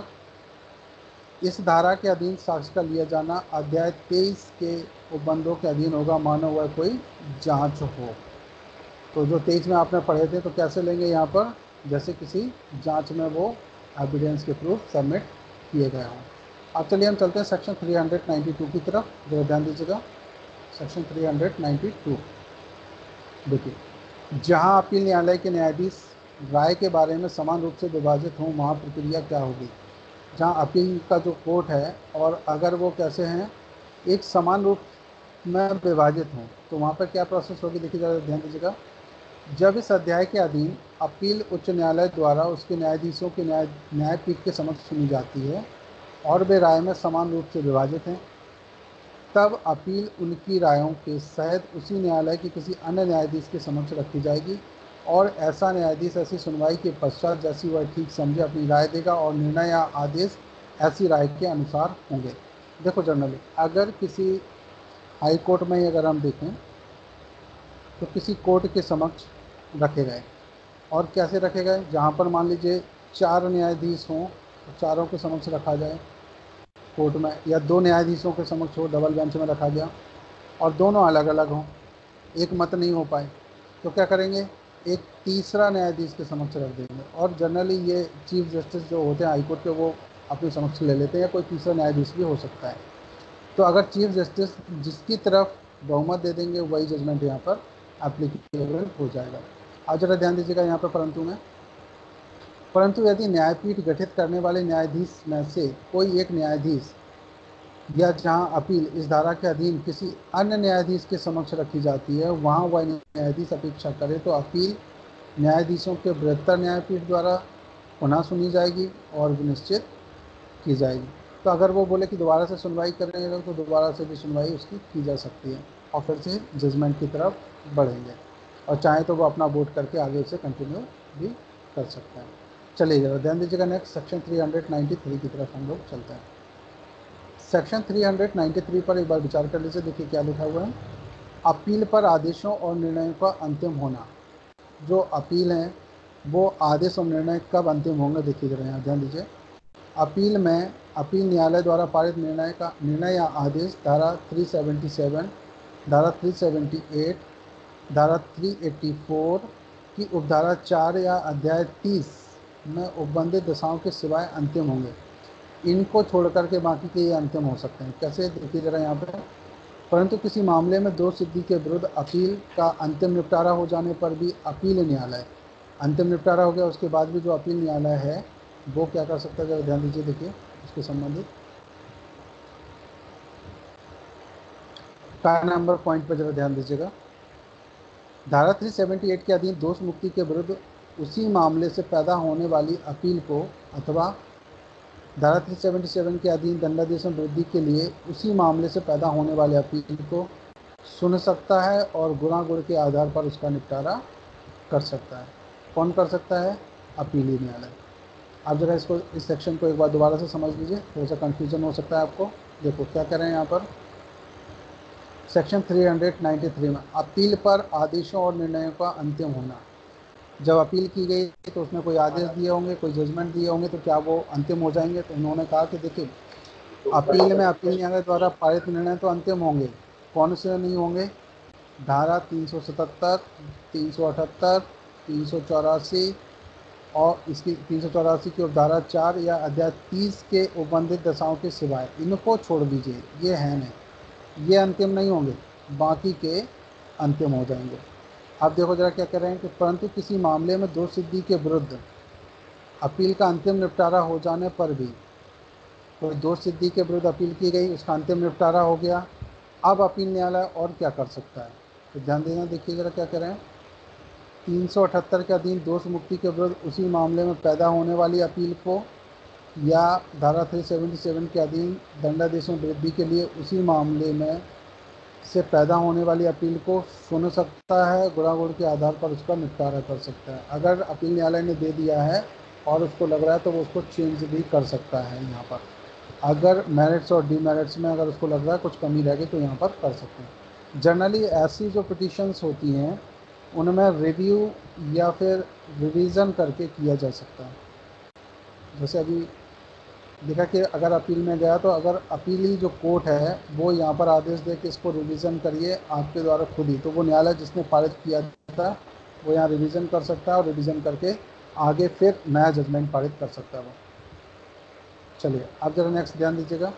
इस धारा के अधीन साक्ष्य का लिया जाना अध्याय तेईस के उपबंधों के अधीन होगा, मानो वह कोई जांच हो। तो जो तेईस में आपने पढ़े थे तो कैसे लेंगे यहाँ पर, जैसे किसी जांच में वो एविडेंस के प्रूफ सबमिट किए गए हों। अब चलिए हम चलते हैं section three hundred ninety two की तरफ, जरा ध्यान दीजिएगा section three hundred ninety two. देखिए, जहाँ अपील न्यायालय के न्यायाधीश राय के बारे में समान रूप से विभाजित हों वहाँ प्रक्रिया क्या होगी। जहाँ अपील का जो कोर्ट है और अगर वो कैसे हैं एक समान रूप में विभाजित हों तो वहाँ पर क्या प्रोसेस होगी, देखिए ज़रा ध्यान दीजिएगा। जब इस अध्याय के अधीन अपील उच्च न्यायालय द्वारा उसके न्यायाधीशों के न्याय न्यायपीठ के समक्ष सुनी जाती है और वे राय में समान रूप से विभाजित हैं, तब अपील उनकी रायों के सहित उसी न्यायालय के किसी अन्य न्यायाधीश के समक्ष रखी जाएगी और ऐसा न्यायाधीश ऐसी सुनवाई के पश्चात जैसी वह ठीक समझे अपनी राय देगा और निर्णय या आदेश ऐसी राय के अनुसार होंगे। देखो जनरली अगर किसी हाई कोर्ट में ही अगर हम देखें तो किसी कोर्ट के समक्ष रखे गए और कैसे रखे गए, जहाँ पर मान लीजिए चार न्यायाधीश हों तो चारों के समक्ष रखा जाए कोर्ट में, या दो न्यायाधीशों के समक्ष हो डबल बेंच में रखा गया और दोनों अलग अलग हों, एक मत नहीं हो पाए, तो क्या करेंगे, एक तीसरा न्यायाधीश के समक्ष रख देंगे। और जनरली ये चीफ जस्टिस जो होते हैं हाई कोर्ट के वो अपने समक्ष ले लेते हैं या कोई तीसरा न्यायाधीश भी हो सकता है। तो अगर चीफ जस्टिस जिसकी तरफ बहुमत दे देंगे वही जजमेंट यहाँ पर एप्लीकेबल हो जाएगा। आज जरा ध्यान दीजिएगा यहाँ पर परंतु में, परंतु यदि न्यायपीठ गठित करने वाले न्यायाधीश में से कोई एक न्यायाधीश या जहां अपील इस धारा के अधीन किसी अन्य न्यायाधीश के समक्ष रखी जाती है वहां वह न्यायाधीश अपेक्षा करे तो अपील न्यायाधीशों के बृहत्तर न्यायपीठ द्वारा पुनः सुनी जाएगी और निश्चित की जाएगी। तो अगर वो बोले कि दोबारा से सुनवाई करेंगे तो दोबारा से भी सुनवाई उसकी की जा सकती है और फिर से जजमेंट की तरफ बढ़ेंगे और चाहे तो वो अपना वोट करके आगे उसे कंटिन्यू भी कर सकते हैं। चलिए जरा ध्यान दीजिएगा, next section three hundred ninety three की तरफ हम लोग चलते हैं। Section three hundred ninety three पर एक बार विचार कर लीजिए, देखिए क्या लिखा हुआ है। अपील पर आदेशों और निर्णयों का अंतिम होना, जो अपील हैं वो आदेश और निर्णय कब अंतिम होंगे, देखिए जरा यहाँ ध्यान दीजिए। अपील में अपील न्यायालय द्वारा पारित निर्णय का निर्णय या आदेश धारा तीन सौ सतहत्तर, धारा तीन सौ अठहत्तर, धारा तीन सौ चौरासी की उपधारा चार या अध्याय तीस में उपबंधित दशाओं के सिवाय अंतिम होंगे। इनको छोड़ करके बाकी के ये अंतिम हो सकते हैं। कैसे, देखिए जरा यहाँ पे, परंतु किसी मामले में दोष सिद्धि के विरुद्ध अपील का अंतिम निपटारा हो जाने पर भी अपील न्यायालय, अंतिम निपटारा हो गया उसके बाद भी जो अपील न्यायालय है वो क्या कर सकता है, जरा ध्यान दीजिए, देखिए उसके संबंधित कार नंबर पॉइंट पर जरा ध्यान दीजिएगा। धारा तीन सौ अठहत्तर के अधीन दोष मुक्ति के विरुद्ध उसी मामले से पैदा होने वाली अपील को अथवा धारा तीन सौ सतहत्तर के अधीन दंडादेश में वृद्धि के लिए उसी मामले से पैदा होने वाले अपील को सुन सकता है और गुणा गुण के आधार पर उसका निपटारा कर सकता है। कौन कर सकता है? अपीली न्यायालय। आप जरा इसको इस सेक्शन को एक बार दोबारा से समझ लीजिए, थोड़ा सा कन्फ्यूजन हो सकता है आपको। देखो क्या कह रहे हैं यहाँ पर, सेक्शन तीन सौ तिरानवे में अपील पर आदेशों और निर्णयों का अंतिम होना। जब अपील की गई तो उसमें कोई आदेश दिए होंगे, कोई जजमेंट दिए होंगे, तो क्या वो अंतिम हो जाएंगे? तो उन्होंने कहा कि देखिए, अपील में अपील न्यायालय द्वारा पारित निर्णय तो अंतिम होंगे, कौन से नहीं होंगे? धारा तीन सौ सतहत्तर, तीन सौ अठहत्तर, तीन सौ चौरासी और इसकी तीन सौ चौरासी की उपधारा चार या अध्याय तीस के उपबंधित दशाओं के सिवाय, इनको छोड़ दीजिए, ये है नहीं, ये अंतिम नहीं होंगे, बाकी के अंतिम हो जाएंगे। अब देखो जरा क्या कह रहे हैं कि परंतु किसी मामले में दोष सिद्धि के विरुद्ध अपील का अंतिम निपटारा हो जाने पर भी, कोई दोष सिद्धि के विरुद्ध अपील की गई, उसका अंतिम निपटारा हो गया, अब अपील न्यायालय और क्या कर सकता है? तो ध्यान देना, देखिए जरा क्या कह रहे हैं, तीन सौ अठहत्तर के अधीन दोष मुक्ति के विरुद्ध उसी मामले में पैदा होने वाली अपील को या धारा तीन सौ सतहत्तर के अधीन दंडादेश में वृद्धि के लिए उसी मामले में से पैदा होने वाली अपील को सुन सकता है, गुणागुण के आधार पर उसका निपटारा कर सकता है। अगर अपील न्यायालय ने दे दिया है और उसको लग रहा है तो वो उसको चेंज भी कर सकता है। यहाँ पर अगर मेरिट्स और डीमेरिट्स में अगर उसको लग रहा है कुछ कमी रह गई तो यहाँ पर कर सकते हैं। जनरली ऐसी जो पिटीशंस होती हैं उनमें रिव्यू या फिर रिवीजन करके किया जा सकता है। जैसे अभी देखा कि अगर अपील में गया तो अगर अपीली जो कोर्ट है वो यहाँ पर आदेश दे कि इसको रिवीजन करिए आपके द्वारा खुद ही, तो वो न्यायालय जिसने पारित किया था वो यहाँ रिवीजन कर सकता है और रिवीजन करके आगे फिर नया जजमेंट पारित कर सकता है वो। चलिए आप जरा नेक्स्ट ध्यान दीजिएगा,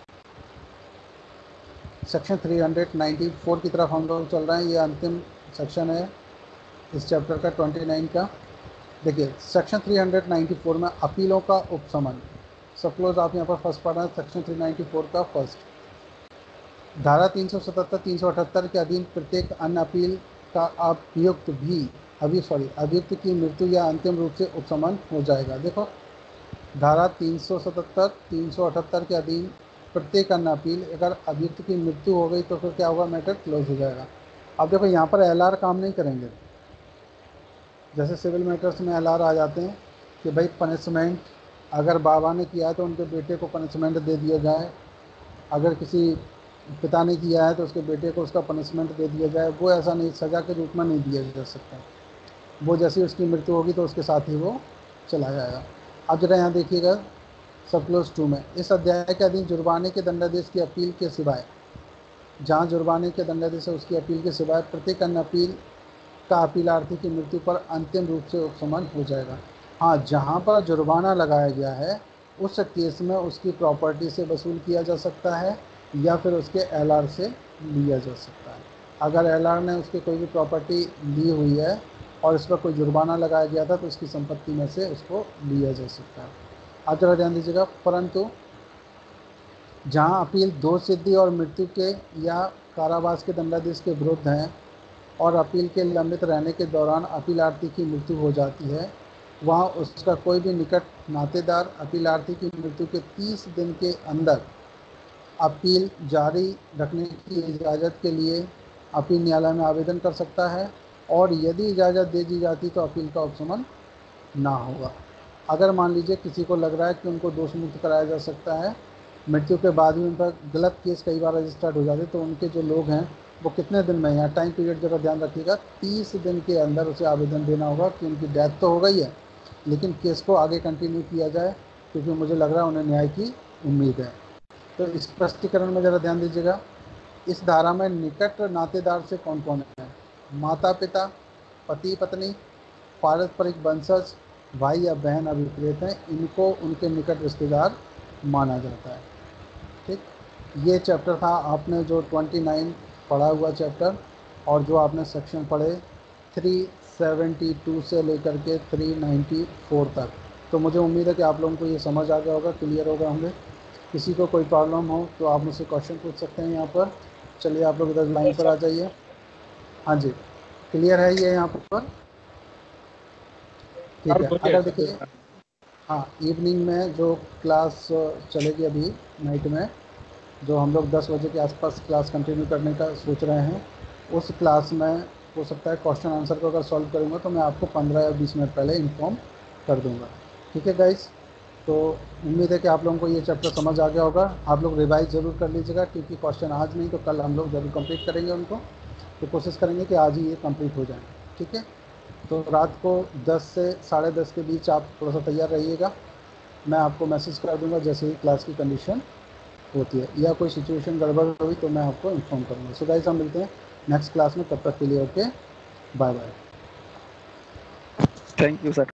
सेक्शन तीन सौ चौरानवे की तरफ हम लोग चल रहे हैं। ये अंतिम सेक्शन है इस चैप्टर का उनतीस का। देखिए सेक्शन तीन सौ चौरानवे में अपीलों का उपशमन, सपोज आप यहाँ पर फर्स्ट पढ़ रहे हैं सेक्शन तीन सौ चौरानवे का फर्स्ट। धारा तीन सौ सतहत्तर, तीन सौ अठहत्तर के अधीन प्रत्येक अन्य अपील का अभियुक्त भी अभी सॉरी अभियुक्त की मृत्यु या अंतिम रूप से उपशमन हो जाएगा। देखो धारा तीन सौ सतहत्तर, तीन सौ अठहत्तर के अधीन प्रत्येक अन्य अपील, अगर अभियुक्त की मृत्यु हो गई तो फिर क्या होगा? मैटर क्लोज हो जाएगा। अब देखो यहाँ पर एल आर काम नहीं करेंगे, जैसे सिविल मैटर्स में एल आर आ जाते हैं कि भाई पनिशमेंट अगर बाबा ने किया है तो उनके बेटे को पनिशमेंट दे दिया जाए, अगर किसी पिता ने किया है तो उसके बेटे को उसका पनिशमेंट दे दिया जाए। वो ऐसा नहीं, सज़ा के रूप में नहीं दिया जा सकता, वो जैसी उसकी मृत्यु होगी तो उसके साथ ही वो चला जाएगा। अब जरा यहाँ देखिएगा सब क्लोज टू में, इस अध्याय के अधीन जुर्माने के दंडादेश की अपील के सिवाय, जहाँ जुर्माने के दंडादेश है उसकी अपील के सिवाय प्रत्येक अन्य अपील का अपीलार्थी की मृत्यु पर अंतिम रूप से उपशमन हो जाएगा। हाँ, जहाँ पर जुर्माना लगाया गया है उस केस में उसकी प्रॉपर्टी से वसूल किया जा सकता है या फिर उसके एल आर से लिया जा सकता है। अगर एल आर ने उसकी कोई भी प्रॉपर्टी ली हुई है और इस पर कोई जुर्माना लगाया गया था तो उसकी संपत्ति में से उसको लिया जा सकता है। आप जरा ध्यान दीजिएगा, परंतु जहाँ अपील दोष सिद्धि और मृत्यु के या कारावास के दंडादेश के विरुद्ध हैं और अपील के लंबित रहने के दौरान अपीलार्थी की मृत्यु हो जाती है, वहाँ उसका कोई भी निकट नातेदार अपीलार्थी की मृत्यु के तीस दिन के अंदर अपील जारी रखने की इजाज़त के लिए अपील न्यायालय में आवेदन कर सकता है और यदि इजाज़त दे दी जाती तो अपील का उपशमन ना होगा। अगर मान लीजिए किसी को लग रहा है कि उनको दोष मुक्त कराया जा सकता है, मृत्यु के बाद भी उन पर गलत केस कई बार रजिस्टर्ड हो जाते, तो उनके जो लोग हैं वो कितने दिन में, यहाँ टाइम पीरियड जरा ध्यान रखिएगा, तीस दिन के अंदर उसे आवेदन देना होगा कि उनकी डेथ तो हो गई है लेकिन केस को आगे कंटिन्यू किया जाए क्योंकि मुझे लग रहा है उन्हें न्याय की उम्मीद है। तो इस स्पष्टीकरण में ज़रा ध्यान दीजिएगा, इस धारा में निकट नातेदार से कौन कौन है? माता पिता, पति पत्नी, पारस्परिक वंशज, भाई या बहन अभिप्रेत हैं, इनको उनके निकट रिश्तेदार माना जाता है। ठीक, ये चैप्टर था आपने जो उनतीस पढ़ा हुआ चैप्टर, और जो आपने सेक्शन पढ़े तीन सौ बहत्तर से लेकर के तीन सौ चौरानवे तक। तो मुझे उम्मीद है कि आप लोगों को ये समझ आ गया होगा, क्लियर हो गए होंगे। किसी को कोई प्रॉब्लम हो तो आप मुझसे क्वेश्चन पूछ सकते हैं यहाँ पर। चलिए आप लोग इधर लाइन पर आ जाइए। हाँ जी, क्लियर है ये यहाँ पर? ठीक है, अगर देखिए हाँ, इवनिंग में जो क्लास चलेगी अभी नाइट में, जो हम लोग दस बजे के आसपास क्लास कंटिन्यू करने का सोच रहे हैं, उस क्लास में हो सकता है क्वेश्चन आंसर को अगर सॉल्व करूँगा तो मैं आपको पंद्रह या बीस मिनट पहले इन्फॉर्म कर दूँगा। ठीक है गाइस, तो उम्मीद है कि आप लोगों को ये चैप्टर समझ आ गया होगा। आप लोग रिवाइज ज़रूर कर लीजिएगा, क्योंकि क्वेश्चन आज नहीं तो कल हम लोग जरूर कंप्लीट करेंगे उनको, तो कोशिश करेंगे कि आज ही ये कंप्लीट हो जाए। ठीक है, तो रात को दस से साढ़े दस के बीच आप थोड़ा सा तैयार रहिएगा। मैं आपको मैसेज कर दूंगा जैसे ही क्लास की कंडीशन होती है, या कोई सिचुएशन गड़बड़ हुई तो मैं आपको इन्फॉर्म करूँगा। सो गाइस, हम मिलते हैं नेक्स्ट क्लास में, तब तक के लिए okay, bye bye. Thank you sir.